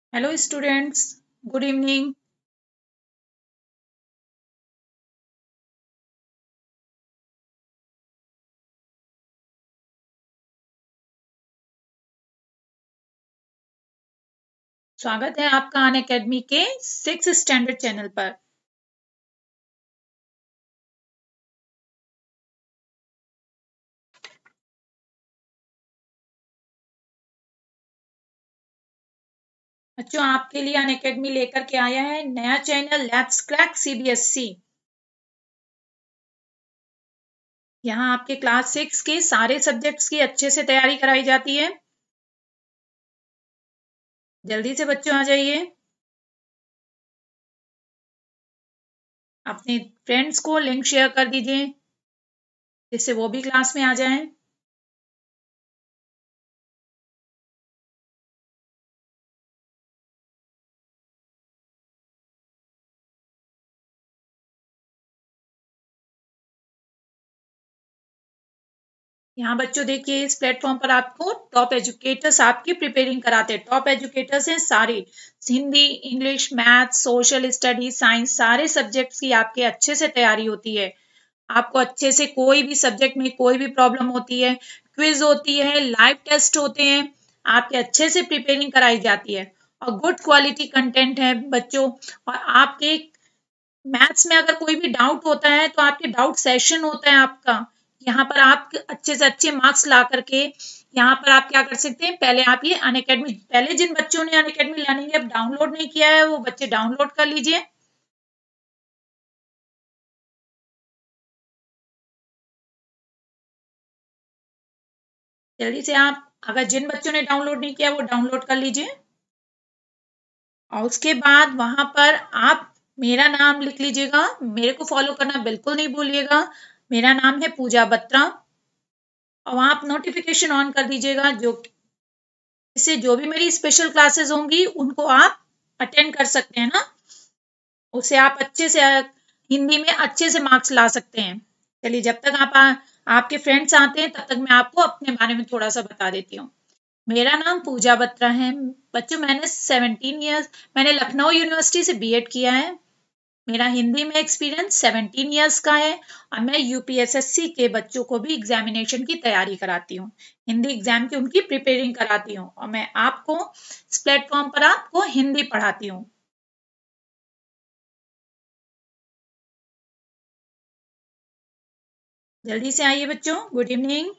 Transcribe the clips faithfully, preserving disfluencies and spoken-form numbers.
Hello students, good evening. स्वागत है आपका अन अकेडमी के सिक्स स्टैंडर्ड चैनल पर। बच्चों आपके लिए अन अकेडमी लेकर के आया है नया चैनल लेट्स क्रैक सीबीएसई। यहाँ आपके क्लास सिक्स के सारे सब्जेक्ट्स की अच्छे से तैयारी कराई जाती है। जल्दी से बच्चों आ जाइए, अपने फ्रेंड्स को लिंक शेयर कर दीजिए जिससे वो भी क्लास में आ जाएं। यहाँ बच्चों देखिए इस प्लेटफॉर्म पर आपको टॉप एजुकेटर्स आपकी प्रिपेयरिंग कराते हैं। टॉप एजुकेटर्स हैं सारे, Hindi, English, math, social study, science, सारे सब्जेक्ट्स की आपके अच्छे से तैयारी होती है। आपको अच्छे से कोई भी सब्जेक्ट में कोई भी प्रॉब्लम होती है, क्विज होती है, लाइव टेस्ट होते हैं, आपके अच्छे से प्रिपेयरिंग कराई जाती है और गुड क्वालिटी कंटेंट है बच्चों। और आपके मैथ्स में अगर कोई भी डाउट होता है तो आपके डाउट सेशन होता है आपका। यहाँ पर आप अच्छे से अच्छे मार्क्स ला करके यहाँ पर आप क्या कर सकते हैं, पहले आप ये अनअकैडमी, पहले जिन बच्चों ने अनअकैडमी लर्निंग ऐप डाउनलोड नहीं किया है वो बच्चे डाउनलोड कर लीजिए। जल्दी से आप, अगर जिन बच्चों ने डाउनलोड नहीं किया वो डाउनलोड कर लीजिए और उसके बाद वहां पर आप मेरा नाम लिख लीजिएगा। मेरे को फॉलो करना बिल्कुल नहीं भूलिएगा। मेरा नाम है पूजा बत्रा और वहां आप नोटिफिकेशन ऑन कर दीजिएगा जो इससे जो भी मेरी स्पेशल क्लासेस होंगी उनको आप अटेंड कर सकते हैं ना। उसे आप अच्छे से हिंदी में अच्छे से मार्क्स ला सकते हैं। चलिए जब तक आप आ, आपके फ्रेंड्स आते हैं तब तक मैं आपको अपने बारे में थोड़ा सा बता देती हूँ। मेरा नाम पूजा बत्रा है। बच्चों मैंने सेवनटीन ईयर्स मैंने लखनऊ यूनिवर्सिटी से बीएड किया है। मेरा हिंदी में एक्सपीरियंस सेवनटीन ईयर्स का है और मैं यूपीएसएससी के बच्चों को भी एग्जामिनेशन की तैयारी कराती हूँ, हिंदी एग्जाम की उनकी प्रिपेयरिंग कराती हूँ और मैं आपको इस प्लेटफॉर्म पर आपको हिंदी पढ़ाती हूँ। जल्दी से आइए बच्चों, गुड इवनिंग।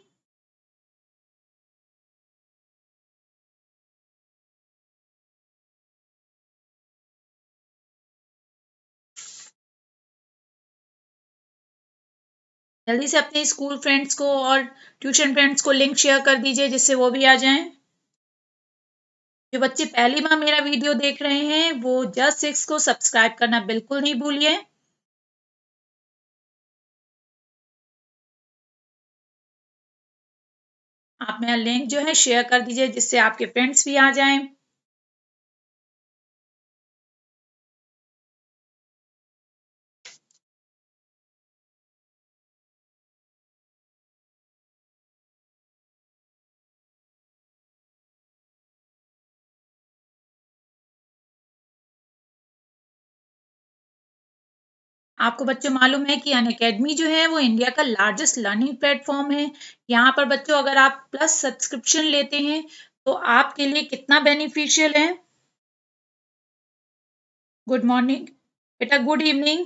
जल्दी से अपने स्कूल फ्रेंड्स को और ट्यूशन फ्रेंड्स को लिंक शेयर कर दीजिए जिससे वो भी आ जाएं। जो बच्चे पहली बार मेरा वीडियो देख रहे हैं वो जस्ट सिक्स को सब्सक्राइब करना बिल्कुल नहीं भूलिए। आप मेरा लिंक जो है शेयर कर दीजिए जिससे आपके फ्रेंड्स भी आ जाएं। आपको बच्चों मालूम है कि अनअकैडमी जो है वो इंडिया का लार्जेस्ट लर्निंग प्लेटफॉर्म है। यहाँ पर बच्चों अगर आप प्लस सब्सक्रिप्शन लेते हैं तो आपके लिए कितना बेनिफिशियल है। गुड मॉर्निंग बेटा, गुड इवनिंग।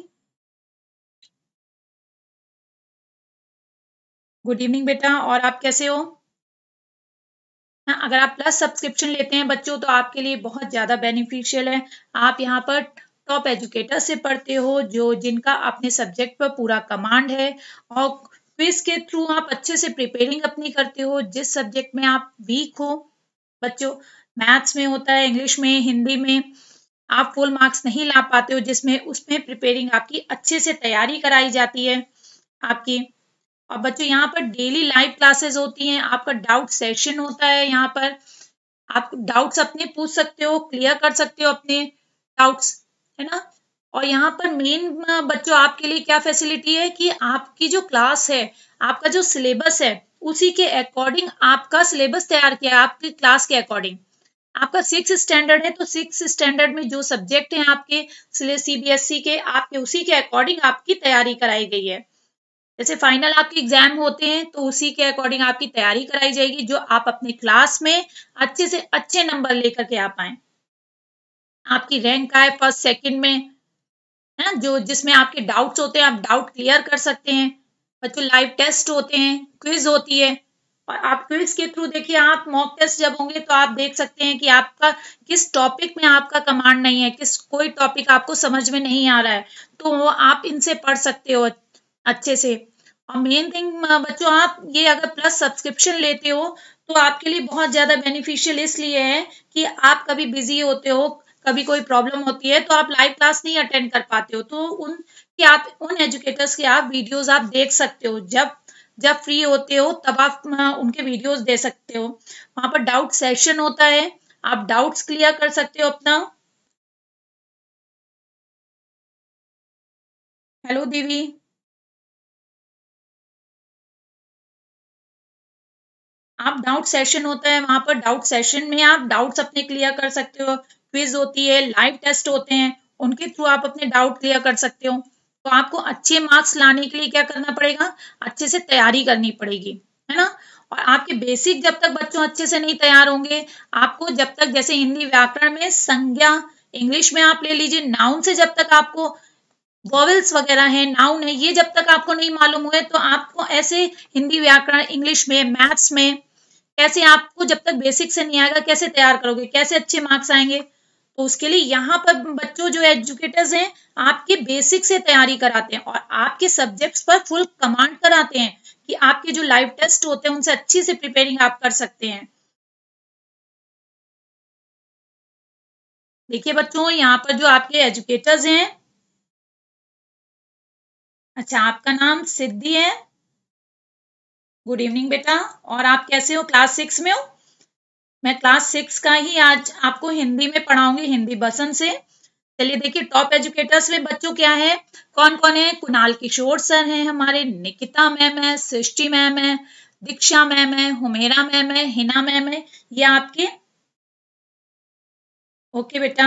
गुड इवनिंग बेटा, और आप कैसे हो? हाँ, अगर आप प्लस सब्सक्रिप्शन लेते हैं बच्चों तो आपके लिए बहुत ज़्यादा बेनिफिशियल है। आप यहाँ पर टॉप एजुकेटर से पढ़ते हो जो जिनका अपने सब्जेक्ट पर पूरा कमांड है और क्विज के थ्रू आप अच्छे से प्रिपेयरिंग अपनी करते हो जिस सब्जेक्ट में आप वीक हो। बच्चों मैथ्स में होता है, इंग्लिश में, हिंदी में आप फुल मार्क्स नहीं ला पाते हो जिसमें उसमें प्रिपेयरिंग आपकी अच्छे से तैयारी कराई जाती है आपकी। और बच्चों यहाँ पर डेली लाइव क्लासेस होती हैं, आपका डाउट सेशन होता है। यहाँ पर आप डाउट्स अपने पूछ सकते हो, क्लियर कर सकते हो अपने डाउट्स, है ना। और यहाँ पर मेन बच्चों आपके लिए क्या फैसिलिटी है कि आपकी जो क्लास है, आपका जो सिलेबस है उसी के अकॉर्डिंग आपका सिलेबस तैयार किया है आपकी क्लास के अकॉर्डिंग। आपका सिक्स स्टैंडर्ड है तो सिक्स स्टैंडर्ड में जो सब्जेक्ट हैं आपके सीबीएसई के, आपके उसी के अकॉर्डिंग आपकी तैयारी कराई गई है। जैसे फाइनल आपके एग्जाम होते हैं तो उसी के अकॉर्डिंग आपकी तैयारी कराई जाएगी, जो आप अपने क्लास में अच्छे से अच्छे नंबर लेकर के आ पाए। आपकी रैंक आए फर्स्ट सेकंड में, है ना, जो जिसमें आपके डाउट्स होते हैं आप डाउट क्लियर कर सकते हैं। बच्चों लाइव टेस्ट होते हैं, क्विज होती है, और आप क्विज के थ्रू देखिए, आप मॉक टेस्ट जब होंगे तो आप देख सकते हैं कि आपका किस टॉपिक में आपका कमांड नहीं है, किस कोई टॉपिक आपको समझ में नहीं आ रहा है, तो वो आप इनसे पढ़ सकते हो अच्छे से। और मेन थिंग बच्चों, आप ये अगर प्लस सब्सक्रिप्शन लेते हो तो आपके लिए बहुत ज्यादा बेनिफिशियल इसलिए है कि आप कभी बिजी होते हो, कभी कोई प्रॉब्लम होती है तो आप लाइव क्लास नहीं अटेंड कर पाते हो, तो उन कि आप उन एजुकेटर्स के आप वीडियोस आप देख सकते हो, जब जब फ्री होते हो तब आप उनके वीडियोस दे सकते हो। वहां पर डाउट सेशन होता है, आप डाउट्स क्लियर कर सकते हो अपना। हेलो दीदी। आप डाउट सेशन होता है, वहां पर डाउट सेशन में आप डाउट्स अपने क्लियर कर सकते हो, क्विज होती है, लाइव टेस्ट होते हैं, उनके थ्रू आप अपने डाउट क्लियर कर सकते हो। तो आपको अच्छे मार्क्स लाने के लिए क्या करना पड़ेगा, अच्छे से तैयारी करनी पड़ेगी, है ना। और आपके बेसिक जब तक बच्चों अच्छे से नहीं तैयार होंगे, आपको जब तक, जैसे हिंदी व्याकरण में संज्ञा, इंग्लिश में आप ले लीजिए नाउन से, जब तक आपको वॉवेल्स वगैरह है, नाउन है, ये जब तक आपको नहीं मालूम हुए तो आपको ऐसे हिंदी व्याकरण, इंग्लिश में, मैथ्स में कैसे, आपको जब तक बेसिक से नहीं आएगा कैसे तैयार करोगे, कैसे अच्छे मार्क्स आएंगे। तो उसके लिए यहाँ पर बच्चों जो एजुकेटर्स हैं आपके बेसिक से तैयारी कराते हैं और आपके सब्जेक्ट्स पर फुल कमांड कराते हैं कि आपके जो लाइव टेस्ट होते हैं उनसे अच्छी से प्रिपेयरिंग आप कर सकते हैं। देखिए बच्चों, यहाँ पर जो आपके एजुकेटर्स हैं, अच्छा आपका नाम सिद्धि है, गुड इवनिंग बेटा, और आप कैसे हो, क्लास सिक्स में हो। मैं क्लास सिक्स का ही आज आपको हिंदी में पढ़ाऊंगी, हिंदी बसंत से। चलिए देखिए, टॉप एजुकेटर्स में बच्चों क्या है, कौन कौन है, कुणाल किशोर सर हैं हमारे, निकिता मैम है, सृष्टि मैम है, दीक्षा मैम है, हुमेरा मैम है, हिना मैम है, ये आपके। ओके बेटा,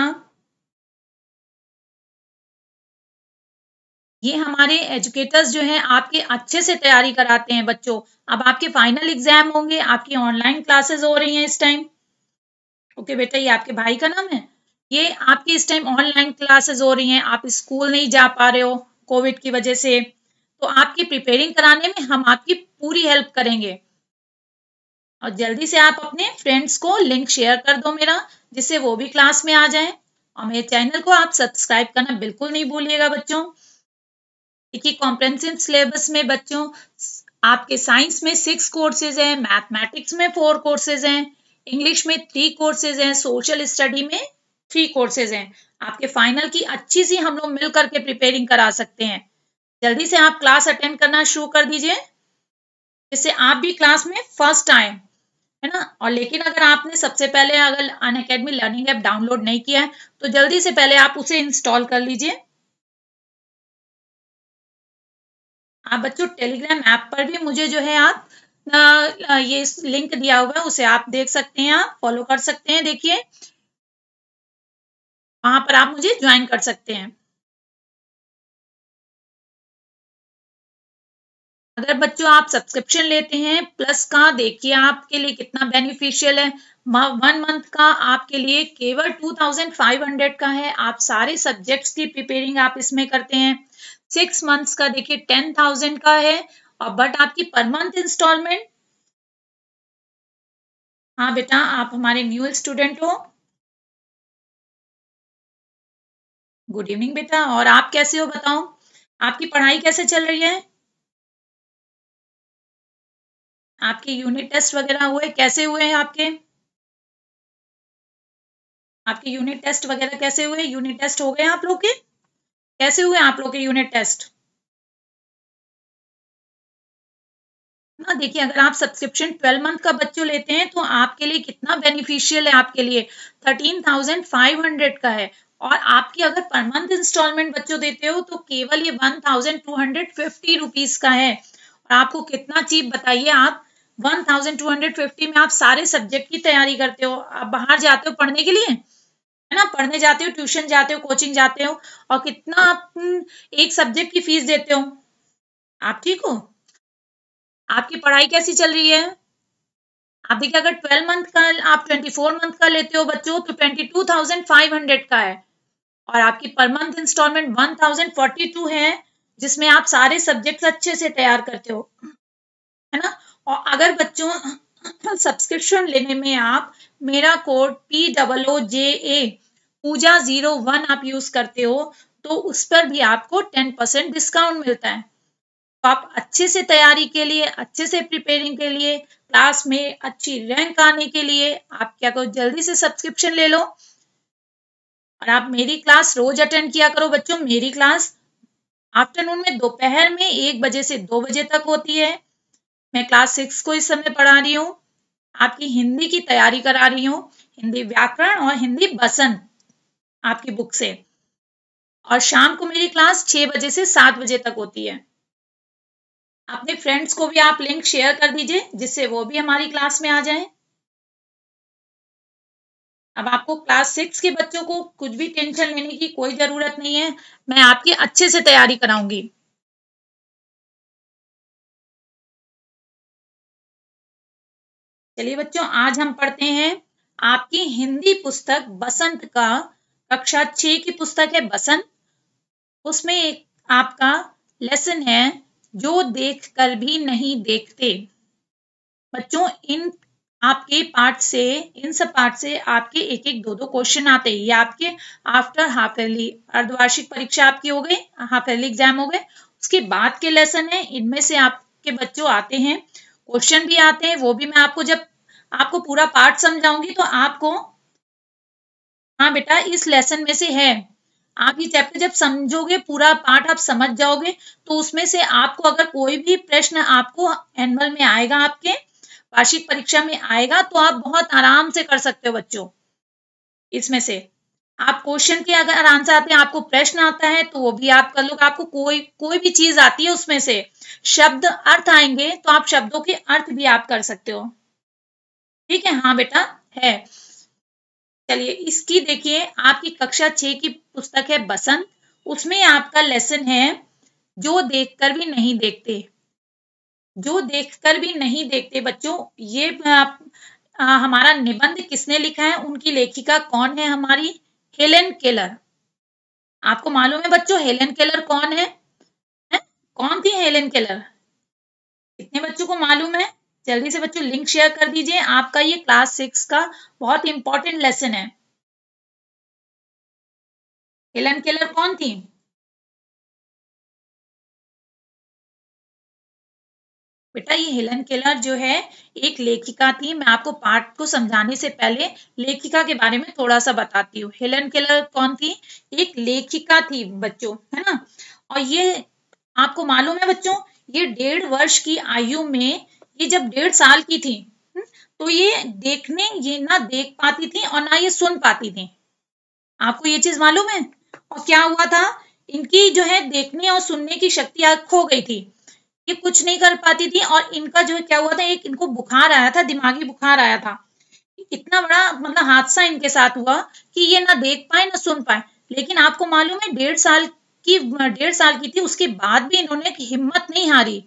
ये हमारे एजुकेटर्स जो हैं आपके अच्छे से तैयारी कराते हैं बच्चों। अब आपके फाइनल एग्जाम होंगे, आपकी ऑनलाइन क्लासेस हो रही हैं इस टाइम। ओके बेटा, ये आपके भाई का नाम है, ये आपकी इस टाइम ऑनलाइन क्लासेस हो रही हैं, आप स्कूल नहीं जा पा रहे हो कोविड की वजह से, तो आपकी प्रिपेयरिंग कराने में हम आपकी पूरी हेल्प करेंगे। और जल्दी से आप अपने फ्रेंड्स को लिंक शेयर कर दो मेरा, जिससे वो भी क्लास में आ जाएं। और मेरे चैनल को आप सब्सक्राइब करना बिल्कुल नहीं भूलिएगा बच्चों। देखिए, कॉम्प्रिहेंसिव सिलेबस में बच्चों आपके साइंस में सिक्स कोर्सेज हैं, मैथमेटिक्स में फोर कोर्सेज हैं, इंग्लिश में थ्री कोर्सेज हैं, सोशल स्टडी में थ्री कोर्सेज हैं। आपके फाइनल की अच्छी सी हम लोग मिल करके प्रिपेयरिंग करा सकते हैं। जल्दी से आप क्लास अटेंड करना शुरू कर दीजिए, जिससे आप भी क्लास में फर्स्ट आए, है ना। और लेकिन अगर आपने सबसे पहले अगर अनअकैडमी लर्निंग ऐप डाउनलोड नहीं किया है तो जल्दी से पहले आप उसे इंस्टॉल कर लीजिए। आप बच्चों टेलीग्राम ऐप पर भी मुझे जो है आप आ, ये लिंक दिया हुआ है, उसे आप देख सकते हैं, आप फॉलो कर सकते हैं। देखिए वहां पर आप मुझे ज्वाइन कर सकते हैं। अगर बच्चों आप सब्सक्रिप्शन लेते हैं प्लस का, देखिए आपके लिए कितना बेनिफिशियल है। वन मंथ का आपके लिए केवल टू थाउजेंड फाइव हंड्रेड का है, आप सारे सब्जेक्ट्स की प्रिपेयरिंग आप इसमें करते हैं। सिक्स मंथ्स का देखिए टेन थाउजेंड का है, और बट आपकी पर मंथ इंस्टॉलमेंट। हाँ बेटा, आप हमारे न्यू स्टूडेंट हो, गुड इवनिंग बेटा, और आप कैसे हो बताओ, आपकी पढ़ाई कैसे चल रही है, आपके यूनिट टेस्ट वगैरह हुए, कैसे हुए हैं आपके आपके यूनिट टेस्ट वगैरह कैसे हुए, यूनिट टेस्ट हो गए आप लोग के, कैसे हुए आप लोग के यूनिट टेस्ट। ना देखिए, अगर आप सब्सक्रिप्शन ट्वेल्व मंथ का बच्चों लेते हैं तो आपके लिए कितना बेनिफिशियल है, आपके लिए थर्टीन थाउजेंड फाइव हंड्रेड का है। और आपकी अगर पर मंथ इंस्टॉलमेंट बच्चों देते हो तो केवल ये one thousand two hundred fifty rupees का है। और आपको कितना चीप बताइए आप, one thousand two hundred fifty में आप सारे सब्जेक्ट की तैयारी करते हो। आप बाहर जाते हो पढ़ने के लिए, है ना, पढ़ने जाते हो, ट्यूशन जाते हो, कोचिंग जाते हो, और कितना आप एक सब्जेक्ट की फीस देते हो। आप ठीक हो? आपकी पढ़ाई कैसी चल रही है? आप देखिए, अगर ट्वेल्व मंथ का आप ट्वेंटी फोर मंथ का लेते हो बच्चों तो twenty two thousand five hundred का है, और आपकी per month instalment one thousand forty two है, जिसमें आप सारे सब्जेक्ट्स अच्छे से तैयार करते हो, है ना। और अगर बच्चों सब्सक्रिप्शन लेने में आप मेरा code P double O J A Pooja zero one आप यूज करते हो तो उस पर भी आपको टेन परसेंट डिस्काउंट मिलता है। तो आप अच्छे से तैयारी के लिए, अच्छे से प्रिपेयरिंग के लिए, क्लास में अच्छी रैंक आने के लिए आप क्या करो, जल्दी से सब्सक्रिप्शन ले लो और आप मेरी क्लास रोज अटेंड किया करो बच्चों। मेरी क्लास आफ्टरनून में, दोपहर में एक बजे से दो बजे तक होती है। मैं क्लास सिक्स को इस समय पढ़ा रही हूँ, आपकी हिंदी की तैयारी करा रही हूँ, हिंदी व्याकरण और हिंदी बसंत आपकी बुक से। और शाम को मेरी क्लास छह बजे से सात बजे तक होती है। अपने फ्रेंड्स को भी आप लिंक शेयर कर दीजिए जिससे वो भी हमारी क्लास में आ जाएं। अब आपको क्लास सिक्स के बच्चों को कुछ भी टेंशन लेने की कोई जरूरत नहीं है, मैं आपकी अच्छे से तैयारी कराऊंगी। चलिए बच्चों, आज हम पढ़ते हैं आपकी हिंदी पुस्तक बसंत का, कक्षा छह की पुस्तक है बसंत। उसमें एक आपका लेसन है, जो देख कर भी नहीं देखते। बच्चों, इन आपके पार्ट से, इन सब पार्ट से आपके एक एक दो दो क्वेश्चन आते हैं। ये आपके आफ्टर हाफ ईयरली, अर्धवार्षिक परीक्षा आपकी हो गई, हाफ ईयरली एग्जाम हो गए, उसके बाद के लेसन है। इनमें से आपके बच्चों आते हैं, क्वेश्चन भी आते हैं, वो भी मैं आपको जब आपको पूरा पार्ट समझाऊंगी तो आपको, हाँ बेटा, इस लेसन में से है। आप ये चैप्टर जब समझोगे, पूरा पार्ट आप समझ जाओगे, तो उसमें से आपको अगर कोई भी प्रश्न आपको एनुअल में आएगा, आपके वार्षिक परीक्षा में आएगा, तो आप बहुत आराम से कर सकते हो बच्चों। इसमें से आप क्वेश्चन के अगर आंसर आते हैं, आपको प्रश्न आता है तो वो भी आप कर लो। आपको कोई कोई भी चीज आती है, उसमें से शब्द अर्थ आएंगे तो आप शब्दों के अर्थ भी आप कर सकते हो। ठीक है? हाँ बेटा, है। चलिए, इसकी देखिए, आपकी कक्षा छह की पुस्तक है बसंत, उसमें आपका लेसन है, जो देखकर भी नहीं देखते। जो देखकर भी नहीं देखते बच्चों, ये आप, आ, हमारा निबंध किसने लिखा है, उनकी लेखिका कौन है हमारी? Helen Keller. आपको मालूम है बच्चों हेलेन केलर कौन है, है? कौन थी हेलेन केलर? कितने बच्चों को मालूम है? जल्दी से बच्चों लिंक शेयर कर दीजिए। आपका ये क्लास सिक्स का बहुत इंपॉर्टेंट लेसन है। हेलेन केलर कौन थी? बेटा, ये हेलेन केलर जो है एक लेखिका थी। मैं आपको पाठ को समझाने से पहले लेखिका के बारे में थोड़ा सा बताती हूँ। हेलेन केलर कौन थी? एक लेखिका थी बच्चों, है ना। और ये आपको मालूम है बच्चों, ये डेढ़ वर्ष की आयु में, ये जब डेढ़ साल की थी, तो ये देखने, ये ना देख पाती थी और ना ये सुन पाती थी। आपको ये चीज मालूम है? और क्या हुआ था, इनकी जो है देखने और सुनने की शक्ति खो गई थी, ये कुछ नहीं कर पाती थी। और इनका जो है क्या हुआ था, एक इनको बुखार आया था, दिमागी बुखार आया था। इतना बड़ा मतलब हादसा इनके साथ हुआ कि ये ना देख पाए ना सुन पाए। लेकिन आपको मालूम है, डेढ़ साल की डेढ़ साल की थी, उसके बाद भी इन्होंने हिम्मत नहीं हारी।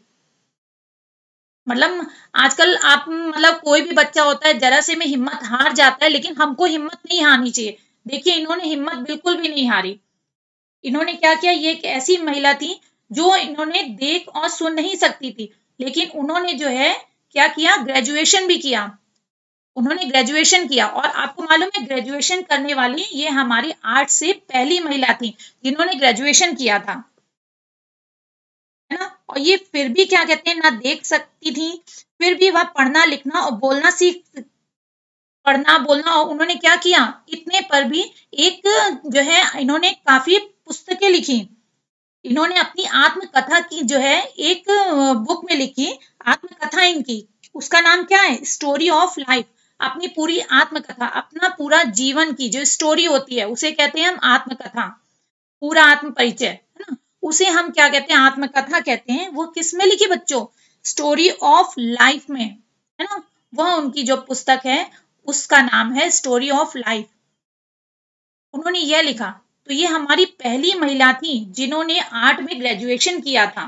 मतलब आजकल आप, मतलब कोई भी बच्चा होता है, जरा से में हिम्मत हार जाता है, लेकिन हमको हिम्मत नहीं हारनी चाहिए। देखिए, इन्होंने हिम्मत बिल्कुल भी नहीं हारी। इन्होंने क्या किया, ये एक ऐसी महिला थी जो इन्होंने देख और सुन नहीं सकती थी, लेकिन उन्होंने जो है क्या किया, ग्रेजुएशन भी किया। उन्होंने ग्रेजुएशन किया, और आपको मालूम है ग्रेजुएशन करने वाली ये हमारी आर्ट से पहली महिला थी जिन्होंने ग्रेजुएशन किया था, है ना। और ये फिर भी क्या कहते हैं, ना देख सकती थी, फिर भी वह पढ़ना लिखना और बोलना सीख, पढ़ना बोलना, और उन्होंने क्या किया, इतने पर भी एक जो है इन्होंने काफी पुस्तकें लिखी। इन्होंने अपनी आत्मकथा की जो है एक बुक में लिखी, आत्मकथा इनकी, उसका नाम क्या है, स्टोरी ऑफ लाइफ। अपनी पूरी आत्मकथा, अपना पूरा जीवन की जो स्टोरी होती है उसे कहते हैं हम आत्मकथा, पूरा आत्म परिचय, है ना, उसे हम क्या कहते हैं, आत्मकथा कहते हैं। वो किस में लिखी बच्चों? स्टोरी ऑफ लाइफ में। है ना, वह उनकी जो पुस्तक है उसका नाम है स्टोरी ऑफ लाइफ। उन्होंने यह लिखा। तो ये हमारी पहली महिला थी जिन्होंने आर्ट में ग्रेजुएशन किया था।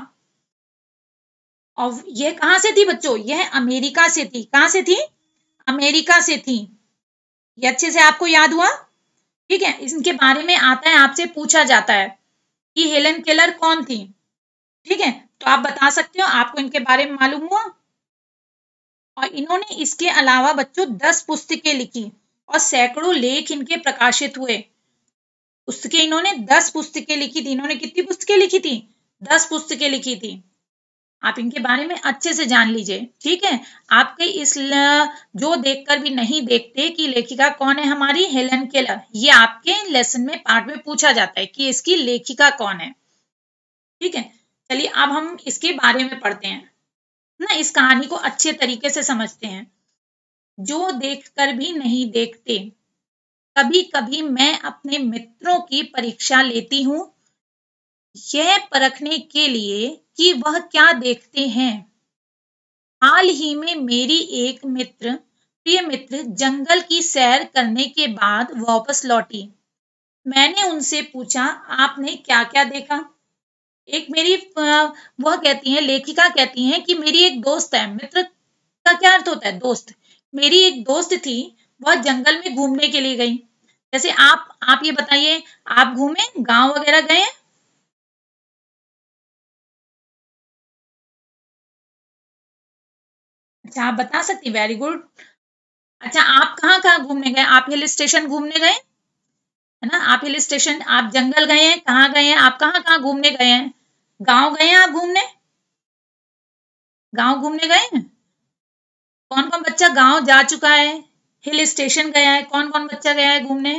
और यह कहाँ से थी बच्चों? यह अमेरिका से थी। कहाँ से थी? अमेरिका से थी। ये अच्छे से आपको याद हुआ? ठीक है, इनके बारे में आता है, आपसे पूछा जाता है कि हेलन केलर कौन थी। ठीक है, तो आप बता सकते हो, आपको इनके बारे में मालूम हुआ। और इन्होंने इसके अलावा बच्चों दस पुस्तकें लिखी और सैकड़ों लेख इनके प्रकाशित हुए। पुस्तकें इन्होंने दस पुस्तकें लिखी थी। इन्होंने कितनी पुस्तकें लिखी थी? दस पुस्तकें लिखी थी। आप इनके बारे में अच्छे से जान लीजिए। ठीक है, आपके इस जो देखकर भी नहीं देखते कि लेखिका कौन है हमारी, हेलन केलर, ये आपके लेसन में पार्ट में पूछा जाता है कि इसकी लेखिका कौन है। ठीक है, चलिए अब हम इसके बारे में पढ़ते हैं ना, इस कहानी को अच्छे तरीके से समझते हैं। जो देखकर भी नहीं देखते। कभी कभी मैं अपने मित्रों की परीक्षा लेती हूँ, यह परखने के लिए कि वह क्या देखते हैं। हाल ही में मेरी एक मित्र प्रिय मित्र जंगल की सैर करने के बाद वापस लौटी। मैंने उनसे पूछा, आपने क्या क्या देखा? एक मेरी वह कहती है, लेखिका कहती है कि मेरी एक दोस्त है। मित्र का क्या अर्थ होता है? दोस्त। मेरी एक दोस्त थी, वह जंगल में घूमने के लिए गई। जैसे आप आप ये बताइए, आप घूमे, गांव वगैरह गए? अच्छा, आप बता सकती, वेरी गुड। अच्छा, आप कहाँ कहाँ घूमने गए? आप हिल स्टेशन घूमने गए, है ना? आप हिल स्टेशन, आप जंगल गए हैं, कहाँ गए हैं, आप कहाँ कहाँ घूमने गए हैं? गांव गए हैं आप घूमने? गांव घूमने गए हैं? कौन कौन बच्चा गांव जा चुका है, हिल स्टेशन गया है? कौन कौन बच्चा गया है घूमने?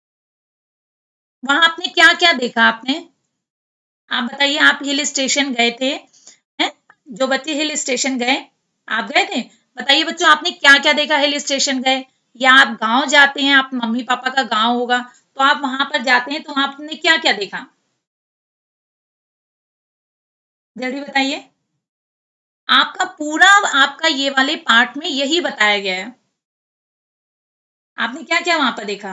वहां आपने क्या क्या देखा? आपने, आप बताइए, आप हिल स्टेशन गए थे, हैं? जो बच्चे हिल स्टेशन गए, आप गए थे, बताइए बच्चों, आपने क्या क्या देखा हिल स्टेशन गए? या आप गांव जाते हैं, आप मम्मी पापा का गांव होगा, तो आप वहां पर जाते हैं, तो वहां आपने क्या क्या देखा? जल्दी बताइए। आपका पूरा, आपका ये वाले पार्ट में यही बताया गया है। आपने क्या क्या वहां पर देखा?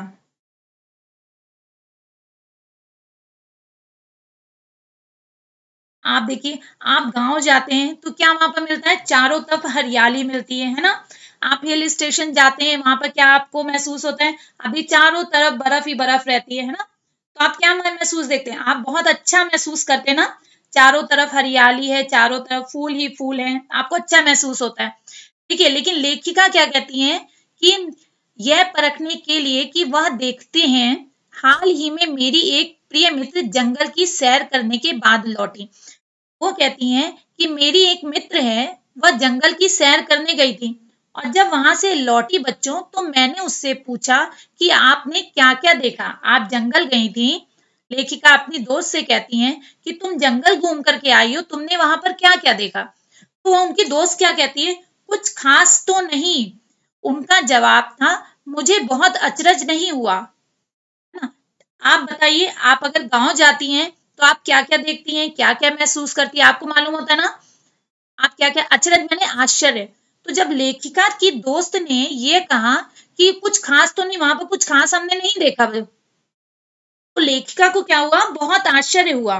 आप देखिए, आप गांव जाते हैं तो क्या वहां पर मिलता है? चारों तरफ हरियाली मिलती है है ना? आप हिल स्टेशन जाते हैं, वहां पर क्या आपको महसूस होता है? अभी चारों तरफ बर्फ ही बर्फ रहती है है ना? तो आप क्या महसूस देखते हैं? आप बहुत अच्छा महसूस करते हैं ना? चारों तरफ हरियाली है, चारों तरफ फूल ही फूल है, आपको अच्छा महसूस होता है। ठीक है, लेकिन लेखिका क्या कहती है कि यह परखने के लिए कि वह देखते हैं, हाल ही में मेरी एक प्रिय मित्र जंगल की सैर करने के बाद लौटी। वो कहती हैं कि मेरी एक मित्र है, वह जंगल की सैर करने गई थी और जब वहां से लौटी बच्चों, तो मैंने उससे पूछा कि आपने क्या क्या देखा? आप जंगल गई थी। लेखिका अपनी दोस्त से कहती हैं कि तुम जंगल घूम करके आई हो, तुमने वहां पर क्या क्या देखा? तो उनकी दोस्त क्या कहती है? कुछ खास तो नहीं। उनका जवाब था, मुझे बहुत अचरज नहीं हुआ। ना? आप बताइए, आप अगर गांव जाती हैं तो आप क्या क्या देखती हैं, क्या क्या महसूस करती हैं? आपको मालूम होता है ना, आप क्या क्या, अचरज मैंने आश्चर्य। तो जब लेखिका की दोस्त ने ये कहा कि कुछ खास तो नहीं, वहां पर कुछ खास हमने नहीं देखा, तो लेखिका को क्या हुआ? बहुत आश्चर्य हुआ।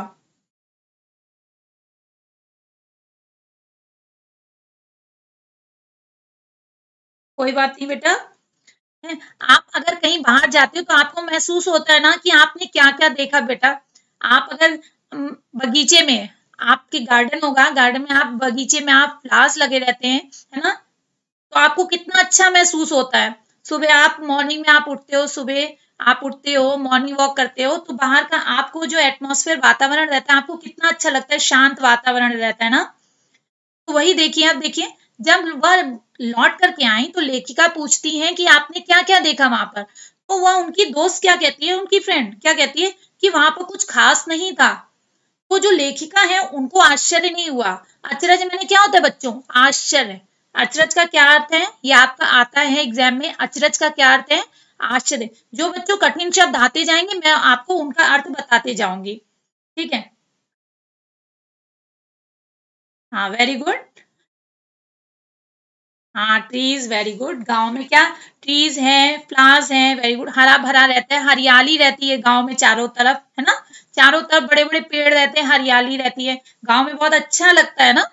कोई बात नहीं बेटा, है, आप अगर कहीं बाहर जाते हो तो आपको महसूस होता है ना कि आपने क्या क्या देखा बेटा। आप अगर अम, बगीचे में, आपके गार्डन होगा, गार्डन में आप, बगीचे में आप फ्लावर्स लगे रहते हैं, है ना? तो आपको कितना अच्छा महसूस होता है। सुबह आप, मॉर्निंग में आप उठते हो, सुबह आप उठते हो, मॉर्निंग वॉक करते हो, तो बाहर का आपको जो एटमॉस्फेयर, वातावरण रहता है, आपको कितना अच्छा लगता है, शांत वातावरण रहता है ना? तो वही देखिए, आप देखिए, जब वह लौट करके आई तो लेखिका पूछती हैं कि आपने क्या क्या देखा वहां पर? तो वह, उनकी दोस्त क्या कहती है, उनकी फ्रेंड क्या कहती है कि वहां पर कुछ खास नहीं था। तो जो लेखिका है उनको आश्चर्य नहीं हुआ। अचरज मैंने क्या होता है बच्चों? आश्चर्य। अचरज का क्या अर्थ है? ये आपका आता है एग्जाम में, अचरज का क्या अर्थ है? आश्चर्य। जो बच्चों कठिन शब्द आते जाएंगे, मैं आपको उनका अर्थ बताते जाऊंगी। ठीक है, हाँ, वेरी गुड। हाँ, ट्रीज, वेरी गुड। गांव में क्या ट्रीज है, फ्लावर्स हैं, वेरी गुड। हरा भरा रहता है, हरियाली रहती है गांव में चारों तरफ, है ना। चारों तरफ बड़े बड़े पेड़ रहते हैं, हरियाली रहती है, गांव में बहुत अच्छा लगता है ना।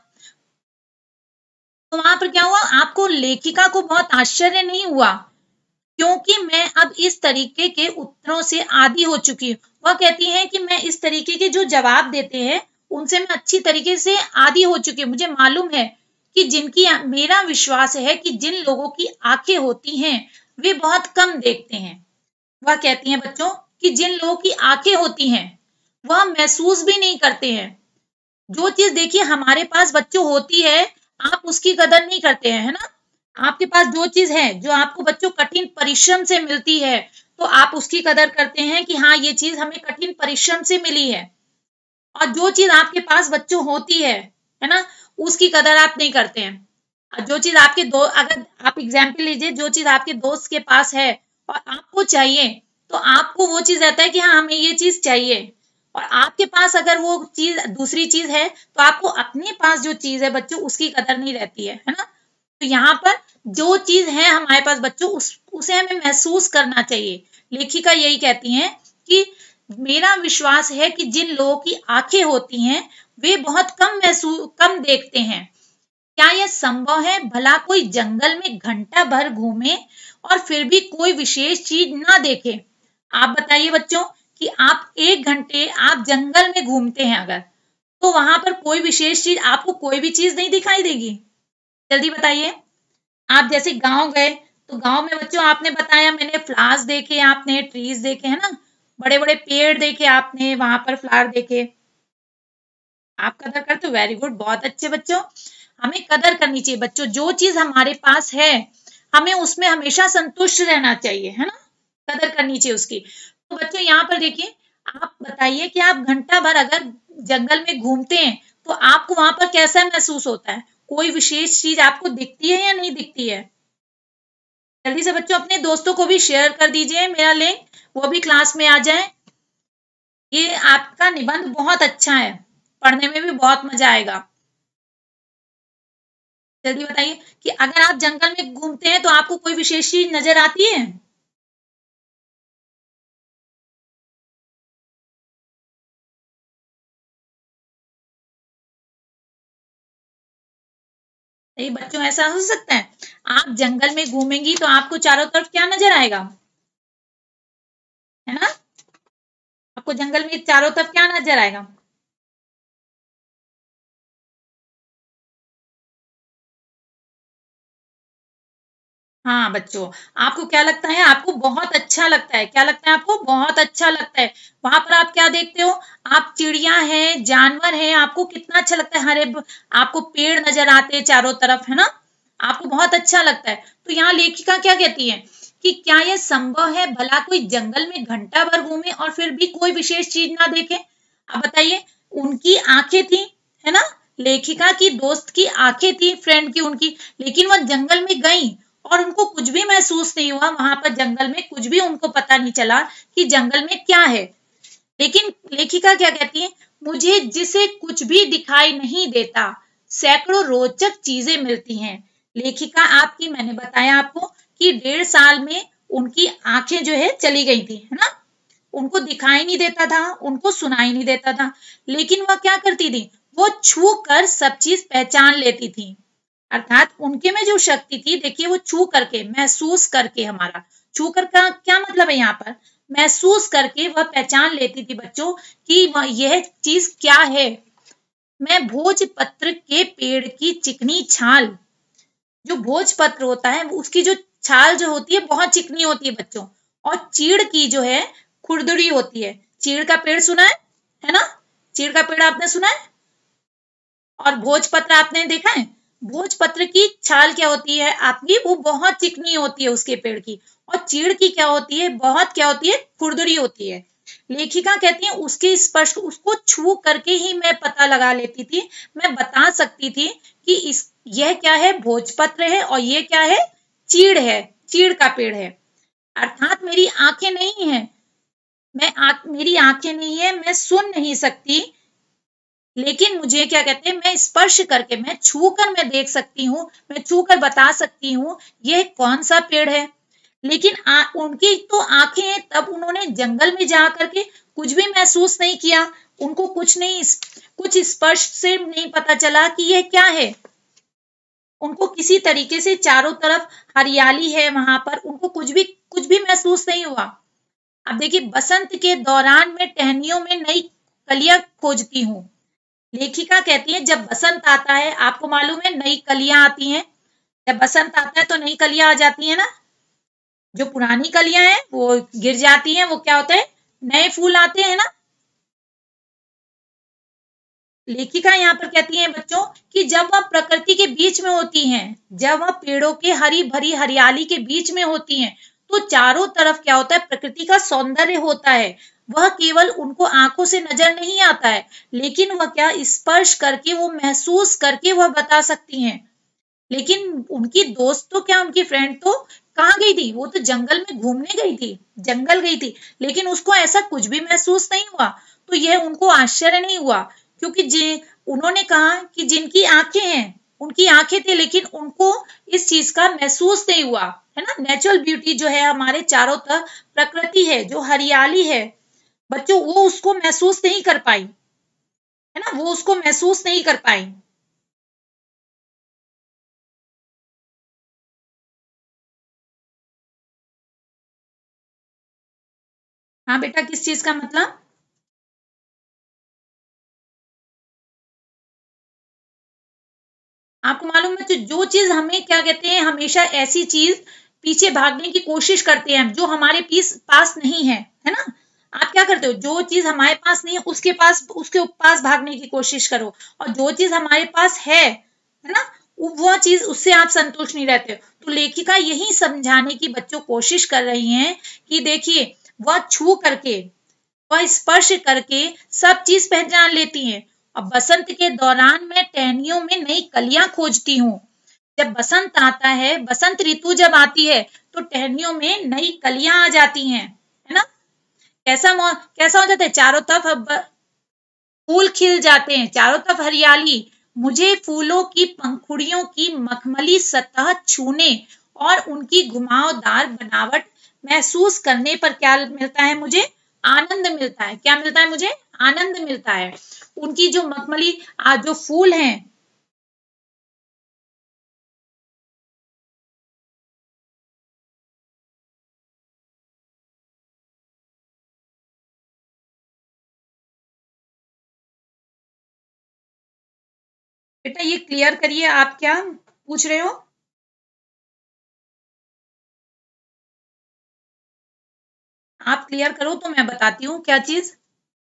तो वहां पर क्या हुआ, आपको लेखिका को बहुत आश्चर्य नहीं हुआ, क्योंकि मैं अब इस तरीके के उत्तरों से आदी हो चुकी हूँ। वह कहती है कि मैं इस तरीके के जो जवाब देते हैं उनसे मैं अच्छी तरीके से आदी हो चुकी हूँ। मुझे मालूम है कि जिनकी, मेरा विश्वास है कि जिन लोगों की आंखें होती हैं वे बहुत कम देखते हैं। वह कहती हैं बच्चों कि जिन लोगों की आंखें होती हैं वह महसूस भी नहीं करते हैं। जो चीज देखिए हमारे पास बच्चों होती है, आप उसकी कदर नहीं करते हैं, है ना। आपके पास जो चीज है, जो आपको बच्चों कठिन परिश्रम से मिलती है, तो आप उसकी कदर करते हैं कि हाँ ये चीज हमें कठिन परिश्रम से मिली है। और जो चीज आपके पास बच्चों होती है है ना, उसकी कदर आप नहीं करते हैं। और जो चीज आपके दो, अगर आप एग्जाम्पल लीजिए, जो चीज आपके दोस्त के पास है और आपको चाहिए, तो आपको वो चीज रहता है कि हाँ हमें ये चीज चाहिए। और आपके पास अगर वो चीज दूसरी चीज है, तो आपको अपने पास जो चीज है बच्चों उसकी कदर नहीं रहती है, है ना। तो यहाँ पर जो चीज है हमारे पास बच्चों, उस उसे हमें महसूस करना चाहिए। लेखिका यही कहती हैं कि मेरा विश्वास है कि जिन लोगों की आंखें होती हैं वे बहुत कम महसूस कम देखते हैं। क्या यह संभव है, भला कोई जंगल में घंटा भर घूमे और फिर भी कोई विशेष चीज ना देखे। आप बताइए बच्चों कि आप एक घंटे आप जंगल में घूमते हैं अगर, तो वहां पर कोई विशेष चीज, आपको कोई भी चीज नहीं दिखाई देगी। जल्दी बताइए। आप जैसे गांव गए, तो गांव में बच्चों आपने बताया, मैंने फ्लावर्स देखे, आपने ट्रीज देखे, है ना, बड़े बड़े पेड़ देखे आपने, वहां पर फ्लावर देखे। आप कदर करते हो, वेरी गुड, बहुत अच्छे बच्चों। हमें कदर करनी चाहिए बच्चों, जो चीज हमारे पास है हमें उसमें हमेशा संतुष्ट रहना चाहिए, है ना, कदर करनी चाहिए उसकी। तो बच्चों यहाँ पर देखिए, आप बताइए कि आप घंटा भर अगर जंगल में घूमते हैं तो आपको वहां पर कैसा महसूस होता है, कोई विशेष चीज आपको दिखती है या नहीं दिखती है। जल्दी से बच्चों अपने दोस्तों को भी शेयर कर दीजिए मेरा लिंक, वो भी क्लास में आ जाए। ये आपका निबंध बहुत अच्छा है, पढ़ने में भी बहुत मजा आएगा। जल्दी बताइए कि अगर आप जंगल में घूमते हैं तो आपको कोई विशेष चीज नजर आती है। नहीं बच्चों, ऐसा हो सकता है, आप जंगल में घूमेंगी तो आपको चारों तरफ क्या नजर आएगा, है ना। आपको जंगल में चारों तरफ क्या नजर आएगा। हाँ बच्चों, आपको क्या लगता है, आपको बहुत अच्छा लगता है, क्या लगता है आपको, बहुत अच्छा लगता है। वहां पर आप क्या देखते हो, आप चिड़िया हैं, जानवर हैं, आपको कितना अच्छा लगता है, हरे ब- आपको पेड़ नजर आते हैं चारों तरफ, है ना, आपको बहुत अच्छा लगता है। तो यहाँ लेखिका क्या कहती है कि क्या यह संभव है, भला कोई जंगल में घंटा भर घूमे और फिर भी कोई विशेष चीज ना देखे। अब बताइए, उनकी आंखें थी, है ना, लेखिका की दोस्त की आंखें थी, फ्रेंड की उनकी, लेकिन वह जंगल में गई और उनको कुछ भी महसूस नहीं हुआ, वहां पर जंगल में कुछ भी उनको पता नहीं चला कि जंगल में क्या है। लेकिन लेखिका क्या कहती है, मुझे जिसे कुछ भी दिखाई नहीं देता सैकड़ों रोचक चीजें मिलती हैं। लेखिका आपकी, मैंने बताया आपको कि डेढ़ साल में उनकी आंखें जो है चली गई थी, है ना, उनको दिखाई नहीं देता था, उनको सुनाई नहीं देता था, लेकिन वह क्या करती थी, वो छू कर सब चीज पहचान लेती थी। अर्थात उनके में जो शक्ति थी, देखिए वो छू करके, महसूस करके, हमारा छू कर का क्या मतलब है यहाँ पर, महसूस करके वह पहचान लेती थी बच्चों कि वह यह चीज क्या है। मैं भोजपत्र के पेड़ की चिकनी छाल, जो भोजपत्र होता है उसकी जो छाल जो होती है बहुत चिकनी होती है बच्चों, और चीड़ की जो है खुरदुरी होती है। चीड़ का पेड़ सुना है है ना, चीड़ का पेड़ आपने सुना है, और भोजपत्र आपने देखा है। भोजपत्र की छाल क्या होती है आपकी, वो बहुत चिकनी होती है उसके पेड़ की, और चीड़ की क्या होती है, बहुत क्या होती है, खुरदुरी होती है। लेखिका कहती है उसके स्पर्श, उसको छू करके ही मैं पता लगा लेती थी, मैं बता सकती थी कि इस यह क्या है, भोजपत्र है, और ये क्या है, चीड़ है, चीड़ का पेड़ है। अर्थात मेरी आंखें नहीं है, मैं आ, मेरी आंखें नहीं है, मैं सुन नहीं सकती लेकिन मुझे क्या कहते हैं, मैं स्पर्श करके, मैं छू कर मैं देख सकती हूँ, मैं छू कर बता सकती हूँ ये कौन सा पेड़ है। लेकिन आ, उनकी तो आंखें हैं, तब उन्होंने जंगल में जा करके कुछ भी महसूस नहीं किया, उनको कुछ नहीं, कुछ स्पर्श से नहीं पता चला कि यह क्या है। उनको किसी तरीके से चारों तरफ हरियाली है वहां पर, उनको कुछ भी कुछ भी महसूस नहीं हुआ। अब देखिए, बसंत के दौरान मैं टहनियों में नई कलियां खोजती हूँ। लेखिका कहती है जब बसंत आता है, आपको मालूम है नई कलियां आती हैं, जब बसंत आता है तो नई कलियां आ जाती है ना, जो पुरानी कलियां हैं वो गिर जाती हैं, वो क्या होता है, नए फूल आते हैं ना। लेखिका यहाँ पर कहती है बच्चों कि जब वह प्रकृति के बीच में होती हैं, जब वह पेड़ों के हरी भरी हरियाली के बीच में होती हैं, तो चारों तरफ क्या होता है, प्रकृति का सौंदर्य होता है। वह केवल उनको आंखों से नजर नहीं आता है, लेकिन वह क्या, स्पर्श करके, वो महसूस करके वह बता सकती हैं। लेकिन उनकी दोस्त तो क्या, उनकी फ्रेंड तो कहाँ गई थी, वो तो जंगल में घूमने गई थी, जंगल गई थी, लेकिन उसको ऐसा कुछ भी महसूस नहीं हुआ। तो यह उनको आश्चर्य नहीं हुआ, क्योंकि जे उन्होंने कहा कि जिनकी आंखें हैं, उनकी आंखें थी, लेकिन उनको इस चीज का महसूस नहीं हुआ, है ना। नेचुरल ब्यूटी जो है, हमारे चारों तरफ प्रकृति है, जो हरियाली है बच्चों, वो उसको महसूस नहीं कर पाई, है ना, वो उसको महसूस नहीं कर पाई। हाँ बेटा, किस चीज का मतलब? आपको मालूम है, तो जो चीज हमें क्या कहते हैं, हमेशा ऐसी चीज पीछे भागने की कोशिश करते हैं जो हमारे पीस पास नहीं है, है ना। आप क्या करते हो, जो चीज हमारे पास नहीं है उसके पास, उसके पास भागने की कोशिश करो, और जो चीज हमारे पास है है ना, वो चीज, उससे आप संतुष्ट नहीं रहते हो। तो लेखिका यही समझाने की बच्चों कोशिश कर रही हैं कि देखिए, वह छू करके, वह स्पर्श करके सब चीज पहचान लेती हैं। और बसंत के दौरान मैं टहनियों में नई कलियां खोजती हूँ। जब बसंत आता है, बसंत ऋतु जब आती है, तो टहनियों में नई कलियां आ जाती हैं, है ना। कैसा मौ कैसा हो जाता है, चारों तरफ अब फूल खिल जाते हैं, चारों तरफ हरियाली। मुझे फूलों की पंखुड़ियों की मखमली सतह छूने और उनकी घुमावदार बनावट महसूस करने पर क्या मिलता है, मुझे आनंद मिलता है। क्या मिलता है मुझे? आनंद मिलता है। उनकी जो मखमली आ, जो फूल हैं, बेटा ये क्लियर करिए, आप क्या पूछ रहे हो? आप क्लियर करो तो मैं बताती हूँ क्या चीज।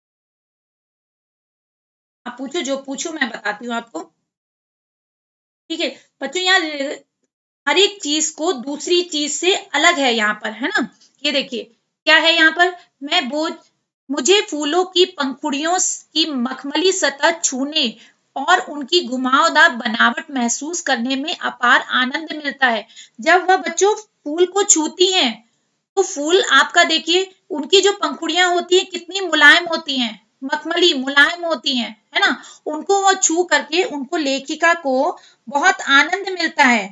आप पूछो, जो पूछो मैं बताती हूँ आपको। ठीक है बच्चों, यहाँ हर एक चीज को दूसरी चीज से अलग है यहाँ पर, है ना। ये देखिए क्या है यहाँ पर, मैं बोझ मुझे फूलों की पंखुड़ियों की मखमली सतह छूने और उनकी घुमावदार बनावट महसूस करने में अपार आनंद मिलता है। जब वह बच्चों फूल को छूती हैं, तो फूल आपका देखिए, उनकी जो पंखुड़ियां होती हैं कितनी मुलायम होती हैं, मखमली मुलायम होती हैं, है ना। उनको वो छू करके, उनको लेखिका को बहुत आनंद मिलता है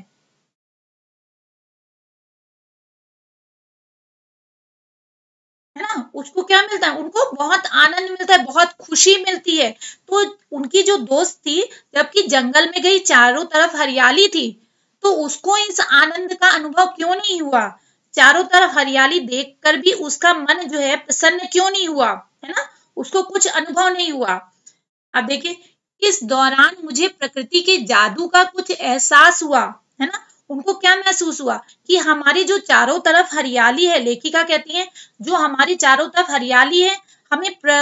है ना। उसको क्या मिलता है, उनको बहुत आनंद मिलता है, बहुत खुशी मिलती है। तो उनकी जो दोस्त थी, जबकि जंगल में गई, चारों तरफ हरियाली थी, तो उसको इस आनंद का अनुभव क्यों नहीं हुआ? चारों तरफ हरियाली देखकर भी उसका मन जो है प्रसन्न क्यों नहीं हुआ, है ना। उसको कुछ अनुभव नहीं हुआ। अब देखिए, इस दौरान मुझे प्रकृति के जादू का कुछ एहसास हुआ, है ना। उनको क्या महसूस हुआ कि हमारी जो चारों तरफ हरियाली है, लेखिका कहती है जो हमारी चारों तरफ हरियाली है, हमें प्र,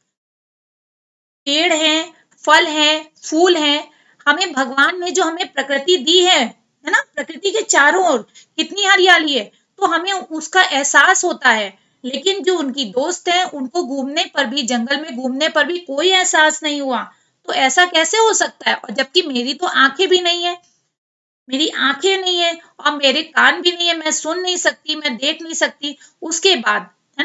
पेड़ हैं, फल हैं, फूल हैं, हमें भगवान ने जो हमें प्रकृति दी है है ना, प्रकृति के चारों ओर कितनी हरियाली है, तो हमें उसका एहसास होता है। लेकिन जो उनकी दोस्त है, उनको घूमने पर भी, जंगल में घूमने पर भी कोई एहसास नहीं हुआ। तो ऐसा कैसे हो सकता है? और जबकि मेरी तो आंखें भी नहीं है, मेरी आंखें नहीं है और मेरे कान भी नहीं है, मैं सुन नहीं सकती, मैं देख नहीं सकती, उसके बाद, है ना।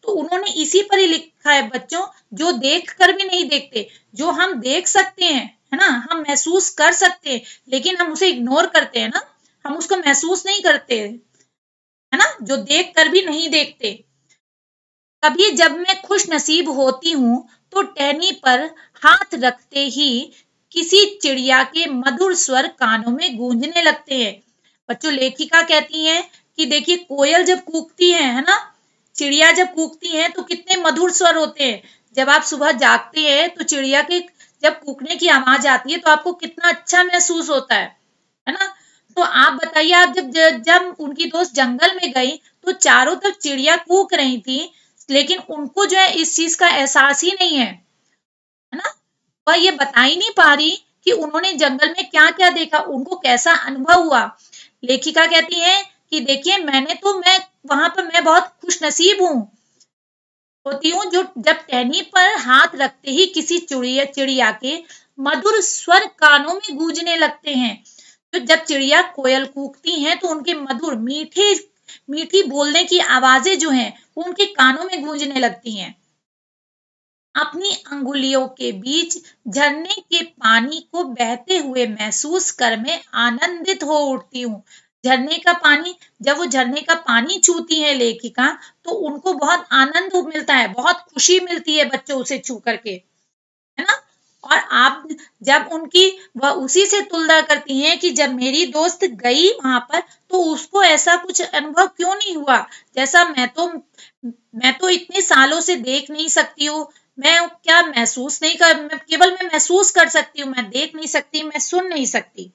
तो उन्होंने इसी पर ही लिखा है बच्चों, जो देख कर भी नहीं देखते। जो हम देख सकते हैं, है ना, हम महसूस कर सकते हैं, लेकिन हम उसे इग्नोर करते हैं ना, हम उसको महसूस नहीं करते, है ना, जो देख कर भी नहीं देखते। कभी जब मैं खुश नसीब होती हूँ तो टहनी पर हाथ रखते ही किसी चिड़िया के मधुर स्वर कानों में गूंजने लगते हैं। बच्चों, लेखिका कहती हैं कि देखिए, कोयल जब कूकती है है ना, चिड़िया जब कूकती है तो कितने मधुर स्वर होते हैं। जब आप सुबह जागते हैं तो चिड़िया के जब कूकने की आवाज आती है तो आपको कितना अच्छा महसूस होता है, है ना। तो आप बताइए, आप जब जब उनकी दोस्त जंगल में गई तो चारों तरफ चिड़िया कूक रही थी, लेकिन उनको जो है इस चीज का एहसास ही नहीं है, है ना। वह ये बता ही नहीं पा रही कि उन्होंने जंगल में क्या क्या देखा, उनको कैसा अनुभव हुआ। लेखिका कहती है कि देखिए, मैंने तो मैं वहां पर मैं बहुत खुश नसीब हूँ होती हूँ जो जब टहनी पर हाथ रखते ही किसी चिड़िया चिड़िया के मधुर स्वर कानों में गूंजने लगते हैं। तो जब चिड़िया कोयल कूकती हैं तो उनके मधुर मीठे मीठी बोलने की आवाजें जो हैं वो उनके कानों में गूंजने लगती हैं। अपनी अंगुलियों के बीच झरने के पानी को बहते हुए महसूस कर मैं आनंदित हो उठती हूँ। झरने का पानी, जब वो झरने का पानी छूती है लेखिका, तो उनको बहुत आनंद मिलता है, बहुत खुशी मिलती है बच्चों उसे छू करके, है ना। और आप जब उनकी वह उसी से तुलना करती हैं कि जब मेरी दोस्त गई वहां पर तो उसको ऐसा कुछ अनुभव क्यों नहीं हुआ, जैसा मैं तो मैं तो इतने सालों से देख नहीं सकती हूँ, मैं क्या महसूस नहीं कर मैं, केवल मैं महसूस कर सकती हूँ, मैं देख नहीं सकती, मैं सुन नहीं सकती,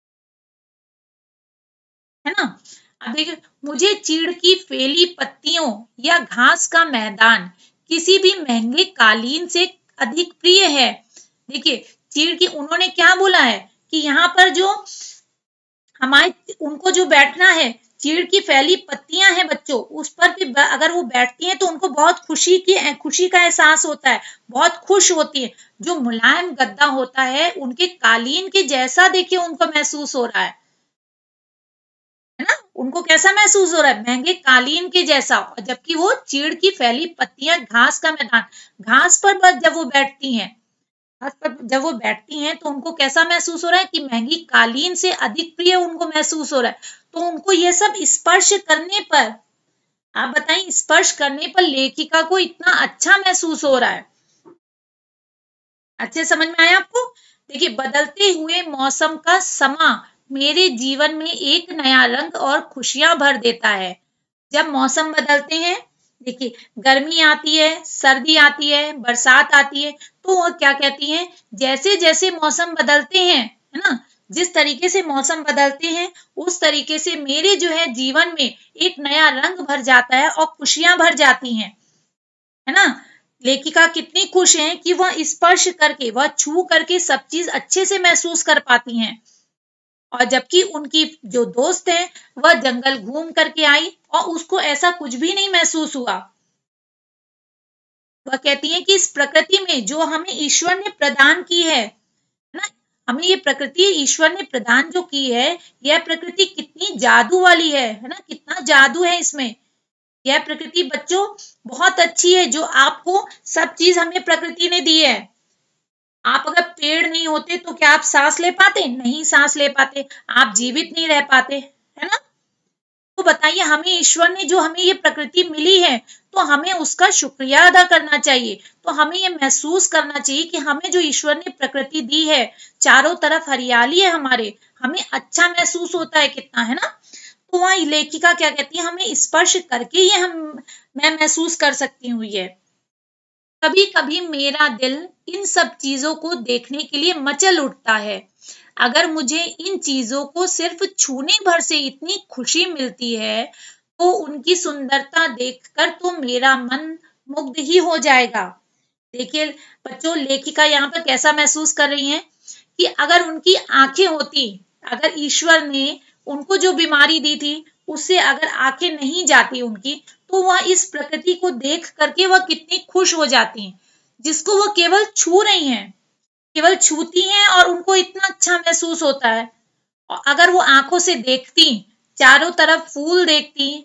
है ना। अब देखिए, मुझे चीड़ की फैली पत्तियों या घास का मैदान किसी भी महंगे कालीन से अधिक प्रिय है। देखिए, चीड़ की उन्होंने क्या बोला है कि यहाँ पर जो हमारे उनको जो बैठना है, चीड़ की फैली पत्तियां हैं बच्चों, उस पर भी अगर वो बैठती हैं तो उनको बहुत खुशी की खुशी का एहसास होता है, बहुत खुश होती है। जो मुलायम गद्दा होता है उनके कालीन के जैसा देखिए उनको महसूस हो रहा है, है ना। उनको कैसा महसूस हो रहा है, महंगे कालीन के जैसा। और जबकि वो चीड़ की फैली पत्तियां, घास का मैदान, घास पर बस जब वो बैठती हैं घास पर जब वो बैठती हैं तो उनको कैसा महसूस हो रहा है कि महंगी कालीन से अधिक प्रिय उनको महसूस हो रहा है। तो उनको ये सब स्पर्श करने पर, आप बताइए, स्पर्श करने पर लेखिका को इतना अच्छा महसूस हो रहा है। अच्छे समझ में आया आपको। देखिए, बदलते हुए मौसम का समा मेरे जीवन में एक नया रंग और खुशियां भर देता है। जब मौसम बदलते हैं, देखिए, गर्मी आती है, सर्दी आती है, बरसात आती है, तो वो क्या कहती हैं, जैसे जैसे मौसम बदलते हैं, है ना, जिस तरीके से मौसम बदलते हैं उस तरीके से मेरे जो है जीवन में एक नया रंग भर जाता है और खुशियां भर जाती हैं, है ना। लेखिका कितनी खुश है कि वह स्पर्श करके, वह छू करके सब चीज अच्छे से महसूस कर पाती हैं। और जबकि उनकी जो दोस्त है वह जंगल घूम करके आई और उसको ऐसा कुछ भी नहीं महसूस हुआ। वह कहती है कि इस प्रकृति में जो हमें ईश्वर ने प्रदान की है ना, हमें ये प्रकृति ईश्वर ने प्रदान जो की है, यह प्रकृति कितनी जादू वाली है है ना, कितना जादू है इसमें। यह प्रकृति बच्चों बहुत अच्छी है, जो आपको सब चीज हमें प्रकृति ने दी है। आप अगर पेड़ नहीं होते तो क्या आप सांस ले पाते? नहीं सांस ले पाते, आप जीवित नहीं रह पाते, है ना। तो बताइए, हमें ईश्वर ने जो हमें ये प्रकृति मिली है तो हमें उसका शुक्रिया अदा करना चाहिए। तो हमें ये महसूस करना चाहिए कि हमें जो ईश्वर ने प्रकृति दी है, चारों तरफ हरियाली है हमारे, हमें अच्छा महसूस होता है कितना, है ना। तो वह लेखिका क्या कहती है, हमें स्पर्श करके ही हम मैं महसूस कर सकती हूँ ये। कभी कभी मेरा दिल इन सब चीजों को देखने के लिए मचल उठता है। अगर मुझे इन चीजों को सिर्फ छूने भर से इतनी खुशी मिलती है तो उनकी सुंदरता देखकर तो मेरा मन मुग्ध ही हो जाएगा। देखिए बच्चों, लेखिका यहाँ पर कैसा महसूस कर रही हैं कि अगर उनकी आंखें होती, अगर ईश्वर ने उनको जो बीमारी दी थी उससे अगर आंखें नहीं जाती उनकी, तो वह इस प्रकृति को देख करके वह कितनी खुश हो जाती हैं, जिसको वह केवल छू रही हैं, केवल छूती हैं और उनको इतना अच्छा महसूस होता है। और अगर वो आंखों से देखती, चारों तरफ फूल देखती,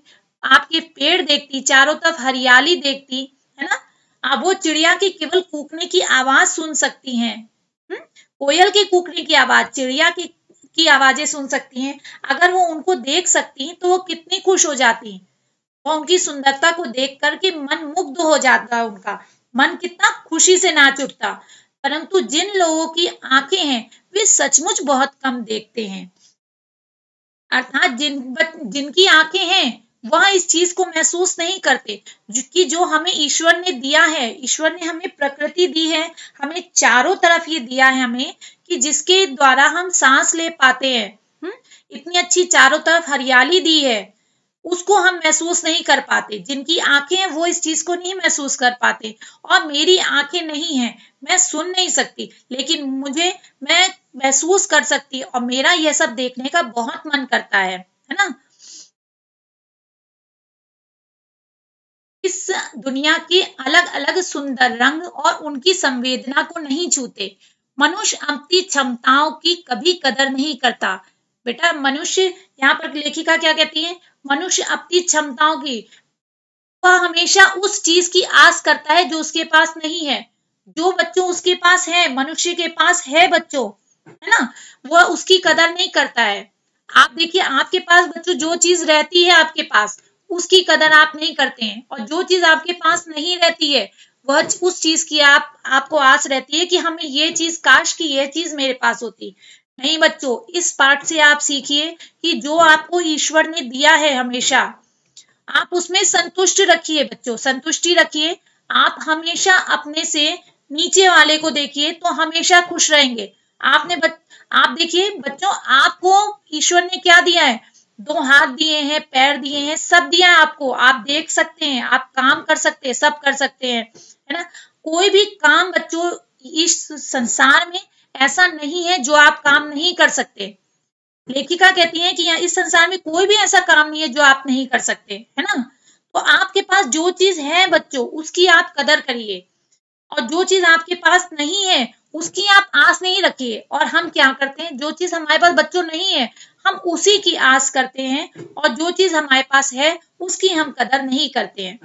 आपके पेड़ देखती, चारों तरफ हरियाली देखती, है ना। अब वो चिड़िया की केवल कूकने की आवाज सुन सकती हैं, हम्म? कोयल के कूकने की आवाज, चिड़िया की की आवाजें सुन सकती हैं। अगर वो उनको देख सकती तो वो कितनी खुश हो जाती, और उनकी सुंदरता को देख करके मन मुग्ध हो जाता, उनका मन कितना खुशी से नाच उठता। परंतु जिन लोगों की आंखें हैं वे सचमुच बहुत कम देखते हैं, अर्थात जिन जिनकी आंखें हैं वह इस चीज को महसूस नहीं करते कि जो हमें ईश्वर ने दिया है, ईश्वर ने हमें प्रकृति दी है, हमें चारों तरफ ये दिया है हमें, कि जिसके द्वारा हम सांस ले पाते हैं, हुँ? इतनी अच्छी चारों तरफ हरियाली दी है, उसको हम महसूस नहीं कर पाते। जिनकी आंखें हैं वो इस चीज को नहीं महसूस कर पाते। और मेरी आंखें नहीं है, मैं सुन नहीं सकती, लेकिन मुझे मैं महसूस कर सकती और मेरा यह सब देखने का बहुत मन करता है है ना। इस दुनिया के अलग अलग सुंदर रंग और उनकी संवेदना को नहीं छूते। मनुष्य अपनी क्षमताओं की कभी कदर नहीं करता। बेटा मनुष्य, यहाँ पर लेखिका क्या कहती है, मनुष्य अपनी क्षमताओं की, वह हमेशा उस चीज की आस करता है जो उसके पास नहीं है। जो बच्चों उसके पास है, मनुष्य के पास है बच्चों, है ना, वह उसकी कदर नहीं करता है। आप देखिए आपके पास बच्चों जो चीज रहती है आपके पास, उसकी कदर आप नहीं करते हैं, और जो चीज आपके पास नहीं रहती है वह उस चीज की आप आपको आस रहती है कि हमें ये चीज, काश कि ये चीज मेरे पास होती। नहीं बच्चों, इस पाठ से आप सीखिए कि जो आपको ईश्वर ने दिया है हमेशा आप उसमें संतुष्ट रखिए बच्चों, संतुष्टि रखिए। आप हमेशा अपने से नीचे वाले को देखिए तो हमेशा खुश रहेंगे। आपने बच, आप देखिए बच्चों, आपको ईश्वर ने क्या दिया है, दो हाथ दिए हैं, पैर दिए हैं, सब दिया है आपको, आप देख सकते हैं, आप काम कर सकते हैं, सब कर सकते हैं, है ना। कोई भी काम बच्चों इस संसार में ऐसा नहीं है जो आप काम नहीं कर सकते। लेखिका कहती है कि इस संसार में कोई भी ऐसा काम नहीं है जो आप नहीं कर सकते, है ना। तो आपके पास जो चीज है बच्चों उसकी आप कदर करिए, और जो चीज आपके पास नहीं है उसकी आप आस नहीं रखिए। और हम क्या करते हैं, जो चीज हमारे पास बच्चों नहीं है हम उसी की आस करते हैं, और जो चीज हमारे पास है उसकी हम कदर नहीं करते हैं।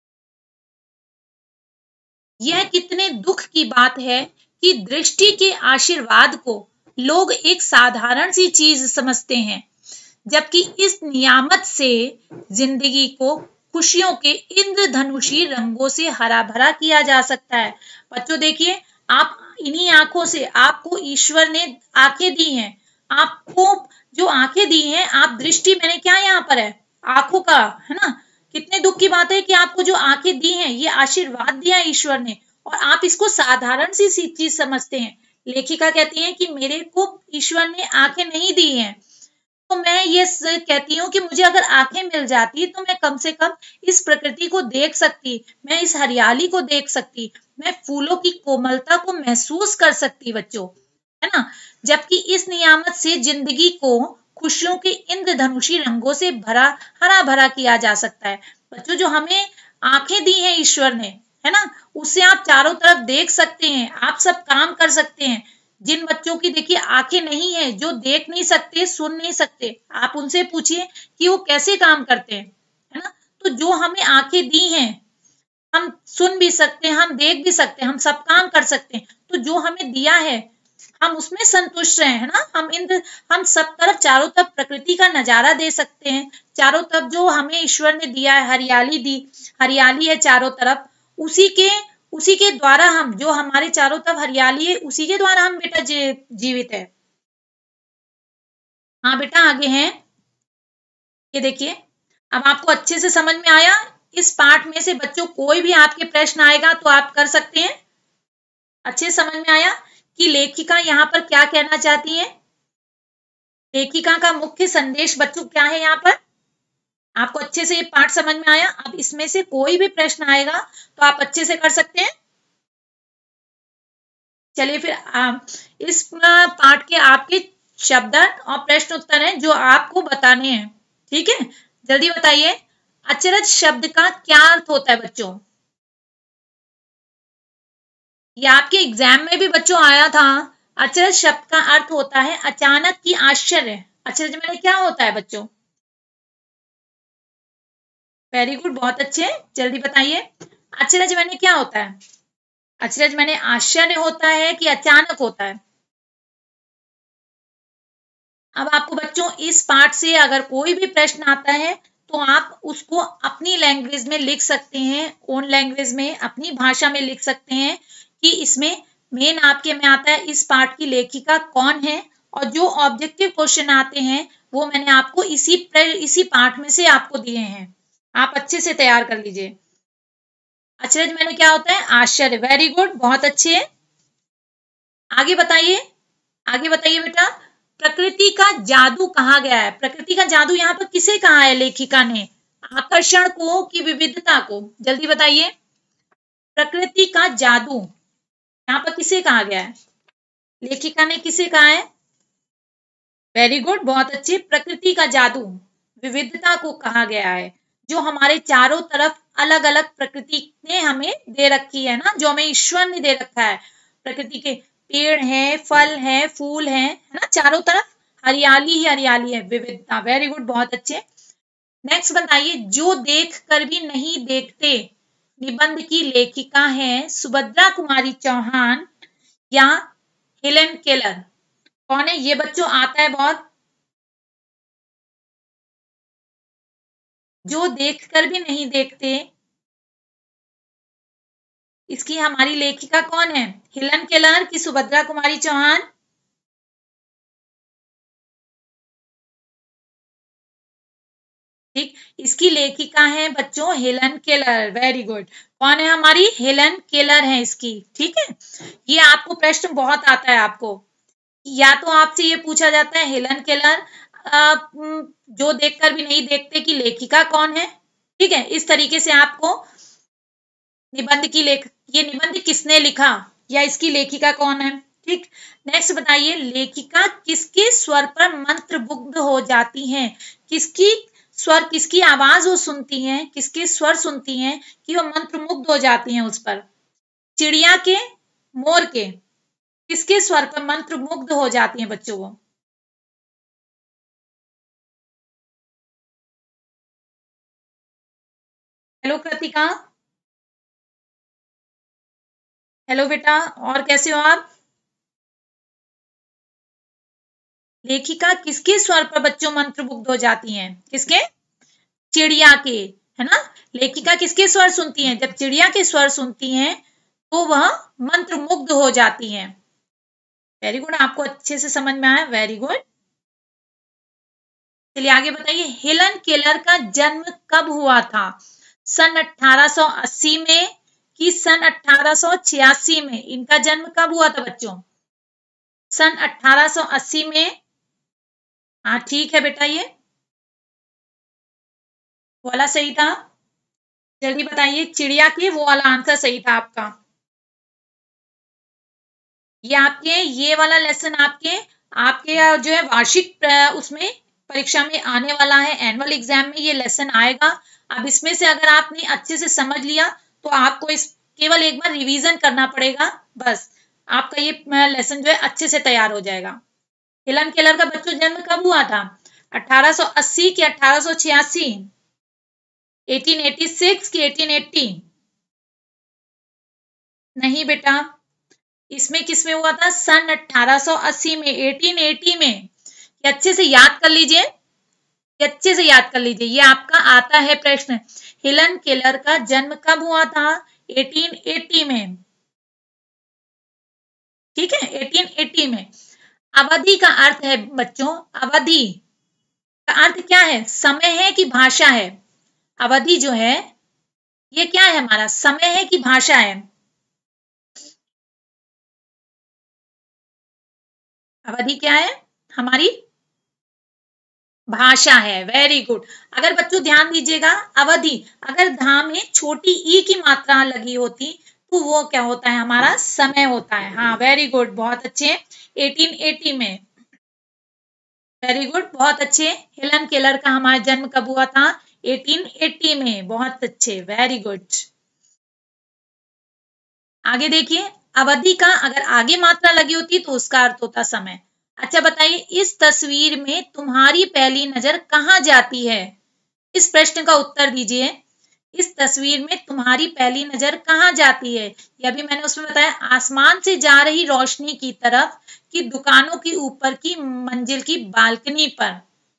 यह कितने दुख की बात है कि दृष्टि के आशीर्वाद को लोग एक साधारण सी चीज समझते हैं, जबकि इस नियामत से जिंदगी को खुशियों के इंद्रधनुषी रंगों से हरा भरा किया जा सकता है। बच्चों देखिए, आप इन्हीं आंखों से, आपको ईश्वर ने आंखें दी हैं, आपको जो आंखें दी हैं, आप दृष्टि, मैंने क्या यहाँ पर है, आंखों का, है ना। कितने दुख की बात है कि आपको जो आंखें दी हैं ये आशीर्वाद दिया है ईश्वर ने, और आप इसको साधारण सी सी चीज समझते हैं। लेखिका कहती है कि मेरे को ईश्वर ने आंखें नहीं दी हैं, तो मैं ये कहती हूँ कि मुझे अगर आंखें मिल जाती तो मैं कम से कम इस प्रकृति को देख सकती, मैं इस हरियाली को देख सकती, मैं फूलों की कोमलता को महसूस कर सकती बच्चों, है ना। जबकि इस नियामत से जिंदगी को खुशियों के इंद्रधनुषी रंगों से भरा, हरा भरा किया जा सकता है। बच्चों जो हमें आंखें दी हैं ईश्वर ने, है ना, उससे आप चारों तरफ देख सकते हैं, आप सब काम कर सकते हैं। जिन बच्चों की देखिए आंखें नहीं है, जो देख नहीं सकते, सुन नहीं सकते, आप उनसे पूछिए कि वो कैसे काम करते हैं, है ना। तो जो हमें आंखें दी हैं, हम सुन भी सकते हैं, हम देख भी सकते हैं, हम सब काम कर सकते हैं, तो जो हमें दिया है हम उसमें संतुष्ट रहे, है ना। हम इन हम सब तरफ, चारों तरफ प्रकृति का नजारा दे सकते हैं, चारों तरफ जो हमें ईश्वर ने दिया है, हरियाली दी, हरियाली है चारों तरफ, उसी के उसी के द्वारा हम, जो हमारे चारों तरफ हरियाली है उसी के द्वारा हम बेटा जीवित है। हाँ बेटा आगे हैं, ये देखिए, अब आपको अच्छे से समझ में आया। इस पाठ में से बच्चों कोई भी आपके प्रश्न आएगा तो आप कर सकते हैं। अच्छे से समझ में आया कि लेखिका यहाँ पर क्या कहना चाहती है, लेखिका का मुख्य संदेश बच्चों क्या है यहाँ पर। आपको अच्छे से ये पाठ समझ में आया। अब इसमें से कोई भी प्रश्न आएगा तो आप अच्छे से कर सकते हैं। चलिए फिर आ, इस पाठ के आपके शब्द और प्रश्न उत्तर हैं जो आपको बताने हैं, ठीक है। जल्दी बताइए, अचरज शब्द का क्या अर्थ होता है बच्चों। ये आपके एग्जाम में भी बच्चों आया था। अचरज शब्द का अर्थ होता है अचानक की आश्चर्य। अचरज में क्या होता है बच्चों, वेरी गुड, बहुत अच्छे, जल्दी बताइए। अचरज मैंने क्या होता है? अचरज मैंने आश्चर्य होता है कि अचानक होता है? अब आपको बच्चों इस पार्ट से अगर कोई भी प्रश्न आता है तो आप उसको अपनी लैंग्वेज में लिख सकते हैं, ओन लैंग्वेज में, अपनी भाषा में लिख सकते हैं कि इसमें मेन आपके में आता है इस पार्ट की लेखिका कौन है, और जो ऑब्जेक्टिव क्वेश्चन आते हैं वो मैंने आपको इसी इसी पार्ट में से आपको दिए हैं, आप अच्छे से तैयार कर लीजिए। अचरज मैंने क्या होता है? आश्चर्य, वेरी गुड, बहुत अच्छे। आगे बताइए, आगे बताइए बेटा, प्रकृति का जादू कहा गया है? प्रकृति का जादू यहाँ पर किसे कहा है लेखिका ने? आकर्षण को कि विविधता को? जल्दी बताइए। प्रकृति का जादू यहाँ पर किसे कहा गया है? लेखिका ने किसे कहा है? वेरी गुड, बहुत अच्छे। प्रकृति का जादू विविधता को कहा गया है, जो हमारे चारों तरफ अलग अलग प्रकृति ने हमें दे रखी है ना, जो हमें ईश्वर ने दे रखा है। प्रकृति के पेड़ है, फल है, फूल है, है ना, चारों तरफ हरियाली ही हरियाली है, विविधता। वेरी गुड, बहुत अच्छे। नेक्स्ट बताइए, जो देख कर भी नहीं देखते निबंध की लेखिका है सुभद्रा कुमारी चौहान या हेलेन केलर? कौन है ये बच्चों? आता है बहुत। जो देखकर भी नहीं देखते, इसकी हमारी लेखिका कौन है? हेलेन केलर की सुभद्रा कुमारी चौहान? ठीक, इसकी लेखिका है बच्चों हेलेन केलर। वेरी गुड, कौन है हमारी? हेलेन केलर है इसकी। ठीक है, ये आपको प्रश्न बहुत आता है आपको, या तो आपसे ये पूछा जाता है हेलेन केलर आ, जो देखकर भी नहीं देखते की लेखिका कौन है। ठीक है, इस तरीके से आपको निबंध की लेख ये निबंध किसने लिखा या इसकी लेखिका कौन है। ठीक, नेक्स्ट बताइए, लेखिका किसके स्वर पर मंत्रमुग्ध हो जाती हैं? किसकी स्वर, किसकी आवाज वो सुनती हैं, किसके स्वर सुनती हैं कि वो मंत्रमुग्ध हो जाती हैं उस पर? चिड़िया के, मोर के? किसके स्वर पर मंत्रमुग्ध हो जाती हैं बच्चों वो? हेलो कृतिका, हेलो बेटा, और कैसे हो आप? लेखिका किसके स्वर पर बच्चों मंत्रमुग्ध हो जाती हैं? किसके? चिड़िया के, है ना। लेखिका किसके स्वर सुनती हैं? जब चिड़िया के स्वर सुनती हैं तो वह मंत्रमुग्ध हो जाती हैं। वेरी गुड, आपको अच्छे से समझ में आया, वेरी गुड। चलिए आगे बताइए, हेलेन केलर का जन्म कब हुआ था? सन अठारह सौ अस्सी में कि सन अठारह सौ छियासी में? इनका जन्म कब हुआ था बच्चों? सन अठारह सौ अस्सी में। हाँ ठीक है बेटा, ये वाला सही था। जल्दी बताइए, चिड़िया के वो वाला आंसर सही था आपका। ये आपके ये वाला लेसन आपके आपके जो है वार्षिक उसमें परीक्षा में आने वाला है, एनुअल एग्जाम में ये लेसन आएगा। अब इसमें से अगर आपने अच्छे से समझ लिया तो आपको इस केवल एक बार रिवीजन करना पड़ेगा, बस आपका ये लेसन जो है अच्छे से तैयार हो जाएगा। हेलेन केलर का बच्चों जन्म कब हुआ था? अठारह सौ अस्सी की अठारह सौ छियासी? अठारह सौ छियासी की अठारह सौ अस्सी? नहीं बेटा, इसमें किसमें हुआ था? सन अठारह सौ अस्सी में, अठारह सौ अस्सी में। ये अच्छे से याद कर लीजिए, ये अच्छे से याद कर लीजिए, ये आपका आता है प्रश्न। हेलेन केलर का जन्म कब हुआ था? अठारह सौ अस्सी में। ठीक है, अठारह सौ अस्सी में। अवधि का अर्थ है बच्चों, अवधि का अर्थ क्या है? समय है कि भाषा है? अवधि जो है ये क्या है हमारा? समय है कि भाषा है? अवधि क्या है हमारी? भाषा है। Very good. अगर बच्चों ध्यान दीजिएगा, अवधि अगर धा में छोटी ई की मात्रा लगी होती तो वो क्या होता है? हमारा समय होता है। हाँ वेरी गुड, बहुत अच्छे। अठारह सौ अस्सी में, वेरी गुड, बहुत अच्छे। हेलेन केलर का हमारा जन्म कब हुआ था? अठारह सौ अस्सी में, बहुत अच्छे, वेरी गुड। आगे देखिए, अवधि का अगर आगे मात्रा लगी होती तो उसका अर्थ होता समय। अच्छा बताइए, इस तस्वीर में तुम्हारी पहली नजर कहाँ जाती है? इस प्रश्न का उत्तर दीजिए। इस तस्वीर में तुम्हारी पहली नजर कहाँ जाती है? ये अभी मैंने उसमें बताया, आसमान से जा रही रोशनी की तरफ कि दुकानों की ऊपर की मंजिल की बालकनी पर।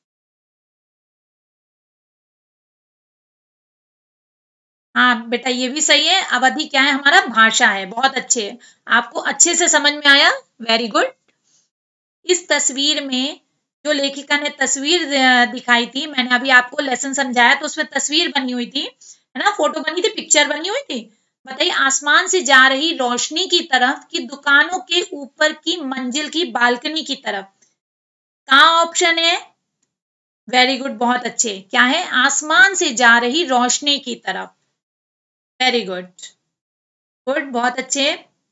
हाँ बेटा ये भी सही है। अवधि क्या है? हमारा भाषा है। बहुत अच्छे है, आपको अच्छे से समझ में आया, वेरी गुड। इस तस्वीर में जो लेखिका ने तस्वीर दिखाई थी, मैंने अभी आपको लेसन समझाया तो उसमें तस्वीर बनी हुई थी, है ना, फोटो बनी थी, पिक्चर बनी हुई थी। बताइए, आसमान से जा रही रोशनी की तरफ कि दुकानों के ऊपर की मंजिल की बालकनी की तरफ। कहाँ ऑप्शन है? वेरी गुड, बहुत अच्छे। क्या है? आसमान से जा रही रोशनी की तरफ। वेरी गुड, गुड, बहुत अच्छे।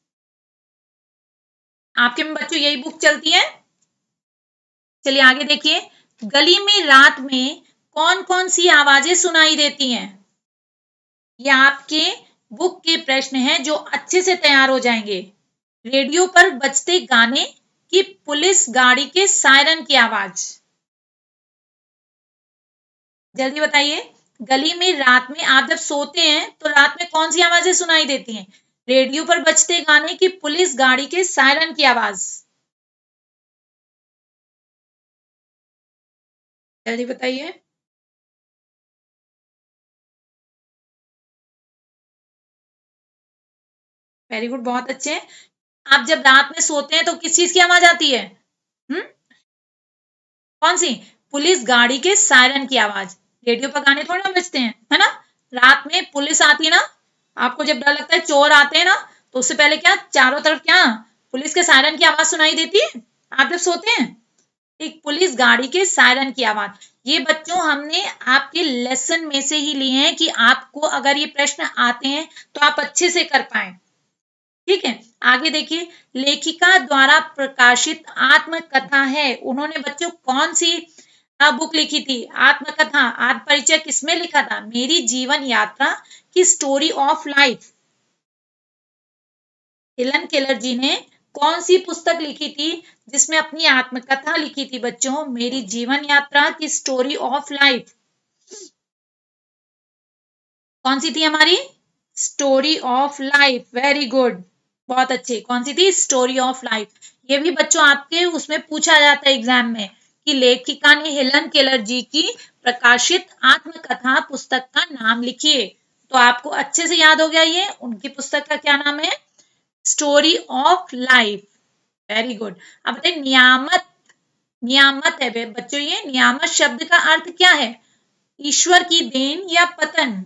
आपके में बच्चों यही बुक चलती है। चलिए आगे देखिए, गली में रात में कौन कौन सी आवाजें सुनाई देती हैं? ये आपके बुक के प्रश्न हैं जो अच्छे से तैयार हो जाएंगे। रेडियो पर बजते गाने की पुलिस गाड़ी के सायरन की आवाज। जल्दी बताइए, गली में रात में आप जब सोते हैं तो रात में कौन सी आवाजें सुनाई देती हैं? रेडियो पर बजते गाने की पुलिस गाड़ी के सायरन की आवाज। जल्दी बताइए। वेरी गुड, बहुत अच्छे। आप जब रात में सोते हैं तो किस चीज की आवाज आती है? हम्म कौन सी? पुलिस गाड़ी के सायरन की आवाज। रेडियो पर गाने थोड़ी ना बजते हैं, है ना। रात में पुलिस आती है ना, आपको जब डर लगता है चोर आते हैं ना, तो उससे पहले क्या चारों तरफ क्या पुलिस के सायरन की आवाज सुनाई देती है आप जब सोते हैं। एक पुलिस गाड़ी के सायरन की आवाज। ये बच्चों हमने आपके लेसन में से ही लिए हैं कि आपको अगर ये प्रश्न आते हैं तो आप अच्छे से कर पाए। ठीक है, आगे देखिए, लेखिका द्वारा प्रकाशित आत्मकथा है, उन्होंने बच्चों कौन सी बुक लिखी थी? आत्मकथा, आत्म परिचय किसमें लिखा था? मेरी जीवन यात्रा की story of life. Helen Keller ji ने कौन सी पुस्तक लिखी थी जिसमें अपनी आत्मकथा लिखी थी बच्चों? मेरी जीवन यात्रा की स्टोरी ऑफ लाइफ। कौन सी थी हमारी? Story of life. Very good, बहुत अच्छे। कौन सी थी? Story of life. ये भी बच्चों आपके उसमें पूछा जाता है एग्जाम में कि लेखिका ने हेलन केलर जी की प्रकाशित आत्मकथा पुस्तक का नाम लिखिए। तो आपको अच्छे से याद हो गया ये उनकी पुस्तक का क्या नाम है? Story of life. Very good. अब बताइए, नियामत, नियामत है बच्चों, ये नियामत शब्द का अर्थ क्या है? ईश्वर की देन या पतन?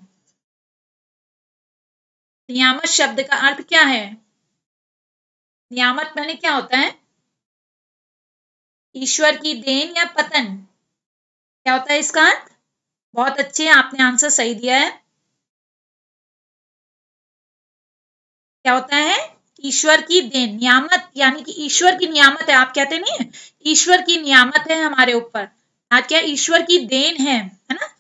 नियामत शब्द का अर्थ क्या है? नियामत माने क्या होता है? ईश्वर की देन या पतन, क्या होता है इसका अर्थ? बहुत अच्छे, आपने आंसर सही दिया है। क्या होता है? ईश्वर की देन। नियामत यानी कि ईश्वर की नियामत है, आप कहते नहीं है ईश्वर की नियामत है हमारे ऊपर, आज क्या ईश्वर की देन है, है ना।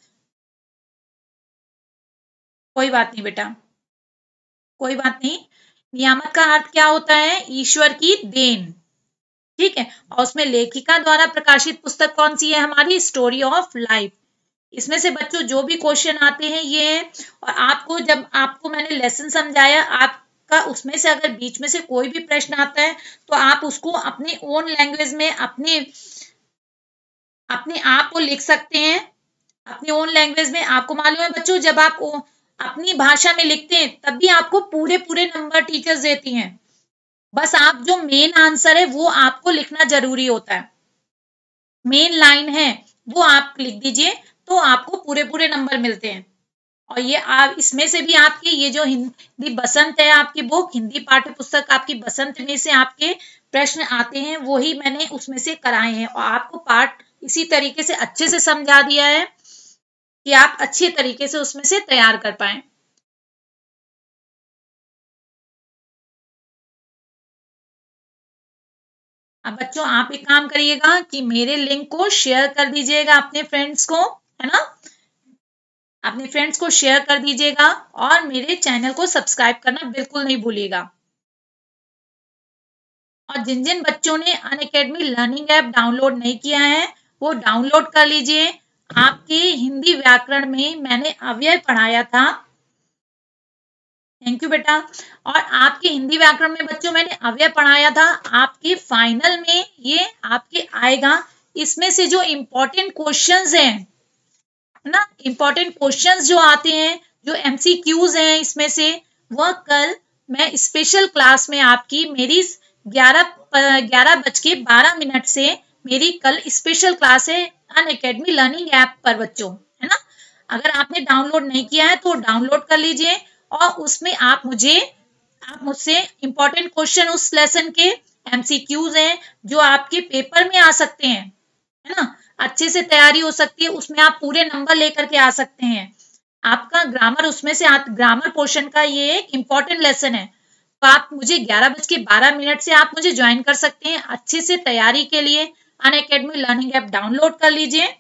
कोई बात नहीं बेटा, कोई बात नहीं। नियामत का अर्थ क्या होता है? ईश्वर की देन। ठीक है, और उसमें लेखिका द्वारा प्रकाशित पुस्तक कौन सी है हमारी? Story of life. इसमें से बच्चों जो भी क्वेश्चन आते हैं ये है, और आपको जब आपको मैंने लेसन समझाया आपका उसमें से अगर बीच में से कोई भी प्रश्न आता है तो आप उसको अपने ओन लैंग्वेज में अपने अपने आप को लिख सकते हैं अपनी ओन लैंग्वेज में। आपको मालूम है बच्चों, जब आप अपनी भाषा में लिखते हैं तब भी आपको पूरे पूरे नंबर टीचर्स देती हैं। बस आप जो मेन आंसर है वो आपको लिखना जरूरी होता है, मेन लाइन है वो आप लिख दीजिए तो आपको पूरे पूरे नंबर मिलते हैं। और ये आप इसमें से भी आपकी ये जो हिंदी बसंत है आपकी बुक, हिंदी पाठ्य पुस्तक आपकी बसंत में से आपके प्रश्न आते हैं, वही मैंने उसमें से कराए हैं और आपको पाठ इसी तरीके से अच्छे से समझा दिया है कि आप अच्छे तरीके से उसमें से तैयार कर पाए। अब बच्चों आप एक काम करिएगा कि मेरे लिंक को शेयर कर दीजिएगा अपने फ्रेंड्स को, है ना, अपने फ्रेंड्स को शेयर कर दीजिएगा और मेरे चैनल को सब्सक्राइब करना बिल्कुल नहीं भूलिएगा। और जिन जिन बच्चों ने अनअकैडमी लर्निंग ऐप डाउनलोड नहीं किया है वो डाउनलोड कर लीजिए। आपके हिंदी व्याकरण में मैंने अव्यय पढ़ाया था, थैंक यू बेटा। और आपके हिंदी व्याकरण में बच्चों मैंने अव्यय पढ़ाया था, आपके फाइनल में ये आपके आएगा। इसमें से जो इम्पोर्टेंट क्वेश्चंस हैं ना, इम्पोर्टेंट क्वेश्चंस जो आते हैं, जो एमसीक्यूज हैं इसमें से, वह कल मैं स्पेशल क्लास में आपकी मेरी ग्यारह ग्यारह बज के बारह मिनट से मेरी कल स्पेशल क्लास है अनअकैडमी लर्निंग ऐप पर बच्चों, है ना। अगर आपने डाउनलोड नहीं किया है तो डाउनलोड कर लीजिए और उसमें आप मुझे आप मुझसे इम्पोर्टेंट क्वेश्चन उस लेसन के एमसीक्यूज हैं जो आपके पेपर में आ सकते हैं, है ना, अच्छे से तैयारी हो सकती है, उसमें आप पूरे नंबर लेकर के आ सकते हैं। आपका ग्रामर उसमें से ग्रामर पोर्शन का ये एक इम्पोर्टेंट लेसन है। तो आप मुझे ग्यारह बज के बारह मिनट से आप मुझे ज्वाइन कर सकते हैं अच्छे से तैयारी के लिए। अनअकैडमी लर्निंग ऐप डाउनलोड कर लीजिए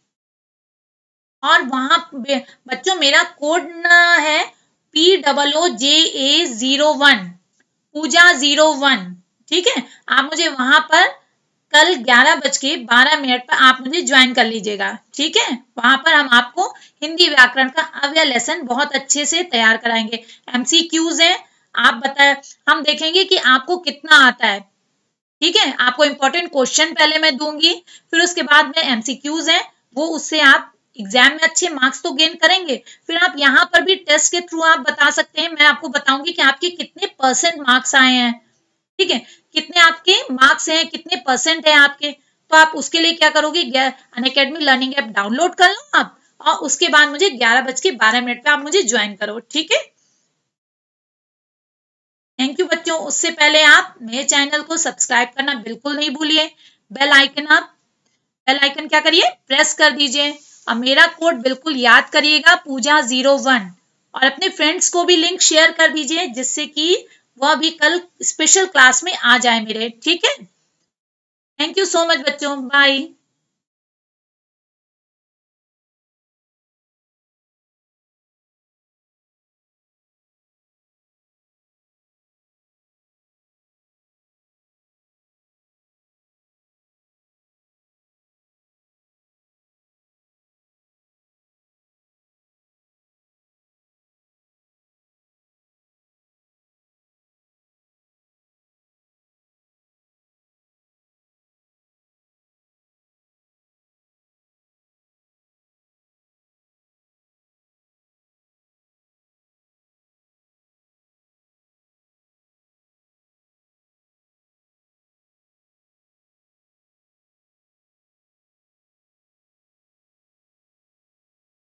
और वहां बच्चों मेरा कोड है P double O J A zero one, Pooja zero one, ठीक है। आप मुझे वहां पर कल ग्यारह बज के बारह मिनट पर आप मुझे ज्वाइन कर लीजिएगा, ठीक है। वहां पर हम आपको हिंदी व्याकरण का अव्यय लेसन बहुत अच्छे से तैयार कराएंगे। एमसीक्यूज है, आप बताए, हम देखेंगे कि आपको कितना आता है, ठीक है। आपको इंपॉर्टेंट क्वेश्चन पहले मैं दूंगी, फिर उसके बाद में एमसीक्यूज है, वो उससे आप एग्जाम में अच्छे मार्क्स तो गेन करेंगे। फिर आप यहाँ पर भी टेस्ट के थ्रू आप बता सकते हैं, मैं आपको बताऊंगी कि आपके कितने परसेंट मार्क्स आए हैं, ठीक है, कितने आपके मार्क्स हैं, कितने परसेंट है आपके। तो आप उसके लिए क्या करोगे, अनअकैडमी लर्निंग ऐप डाउनलोड कर लो आप, और उसके बाद मुझे ग्यारह बज के बारह मिनट पे आप मुझे ज्वाइन करो, ठीक है। थैंक यू बच्चों। उससे पहले आप मेरे चैनल को सब्सक्राइब करना बिल्कुल नहीं भूलिए। बेल आइकन आप बेल आइकन क्या करिए, प्रेस कर दीजिए। और मेरा कोड बिल्कुल याद करिएगा, पूजा जीरो वन, और अपने फ्रेंड्स को भी लिंक शेयर कर दीजिए जिससे कि वह भी कल स्पेशल क्लास में आ जाए मेरे, ठीक है। थैंक यू सो मच बच्चों, बाय।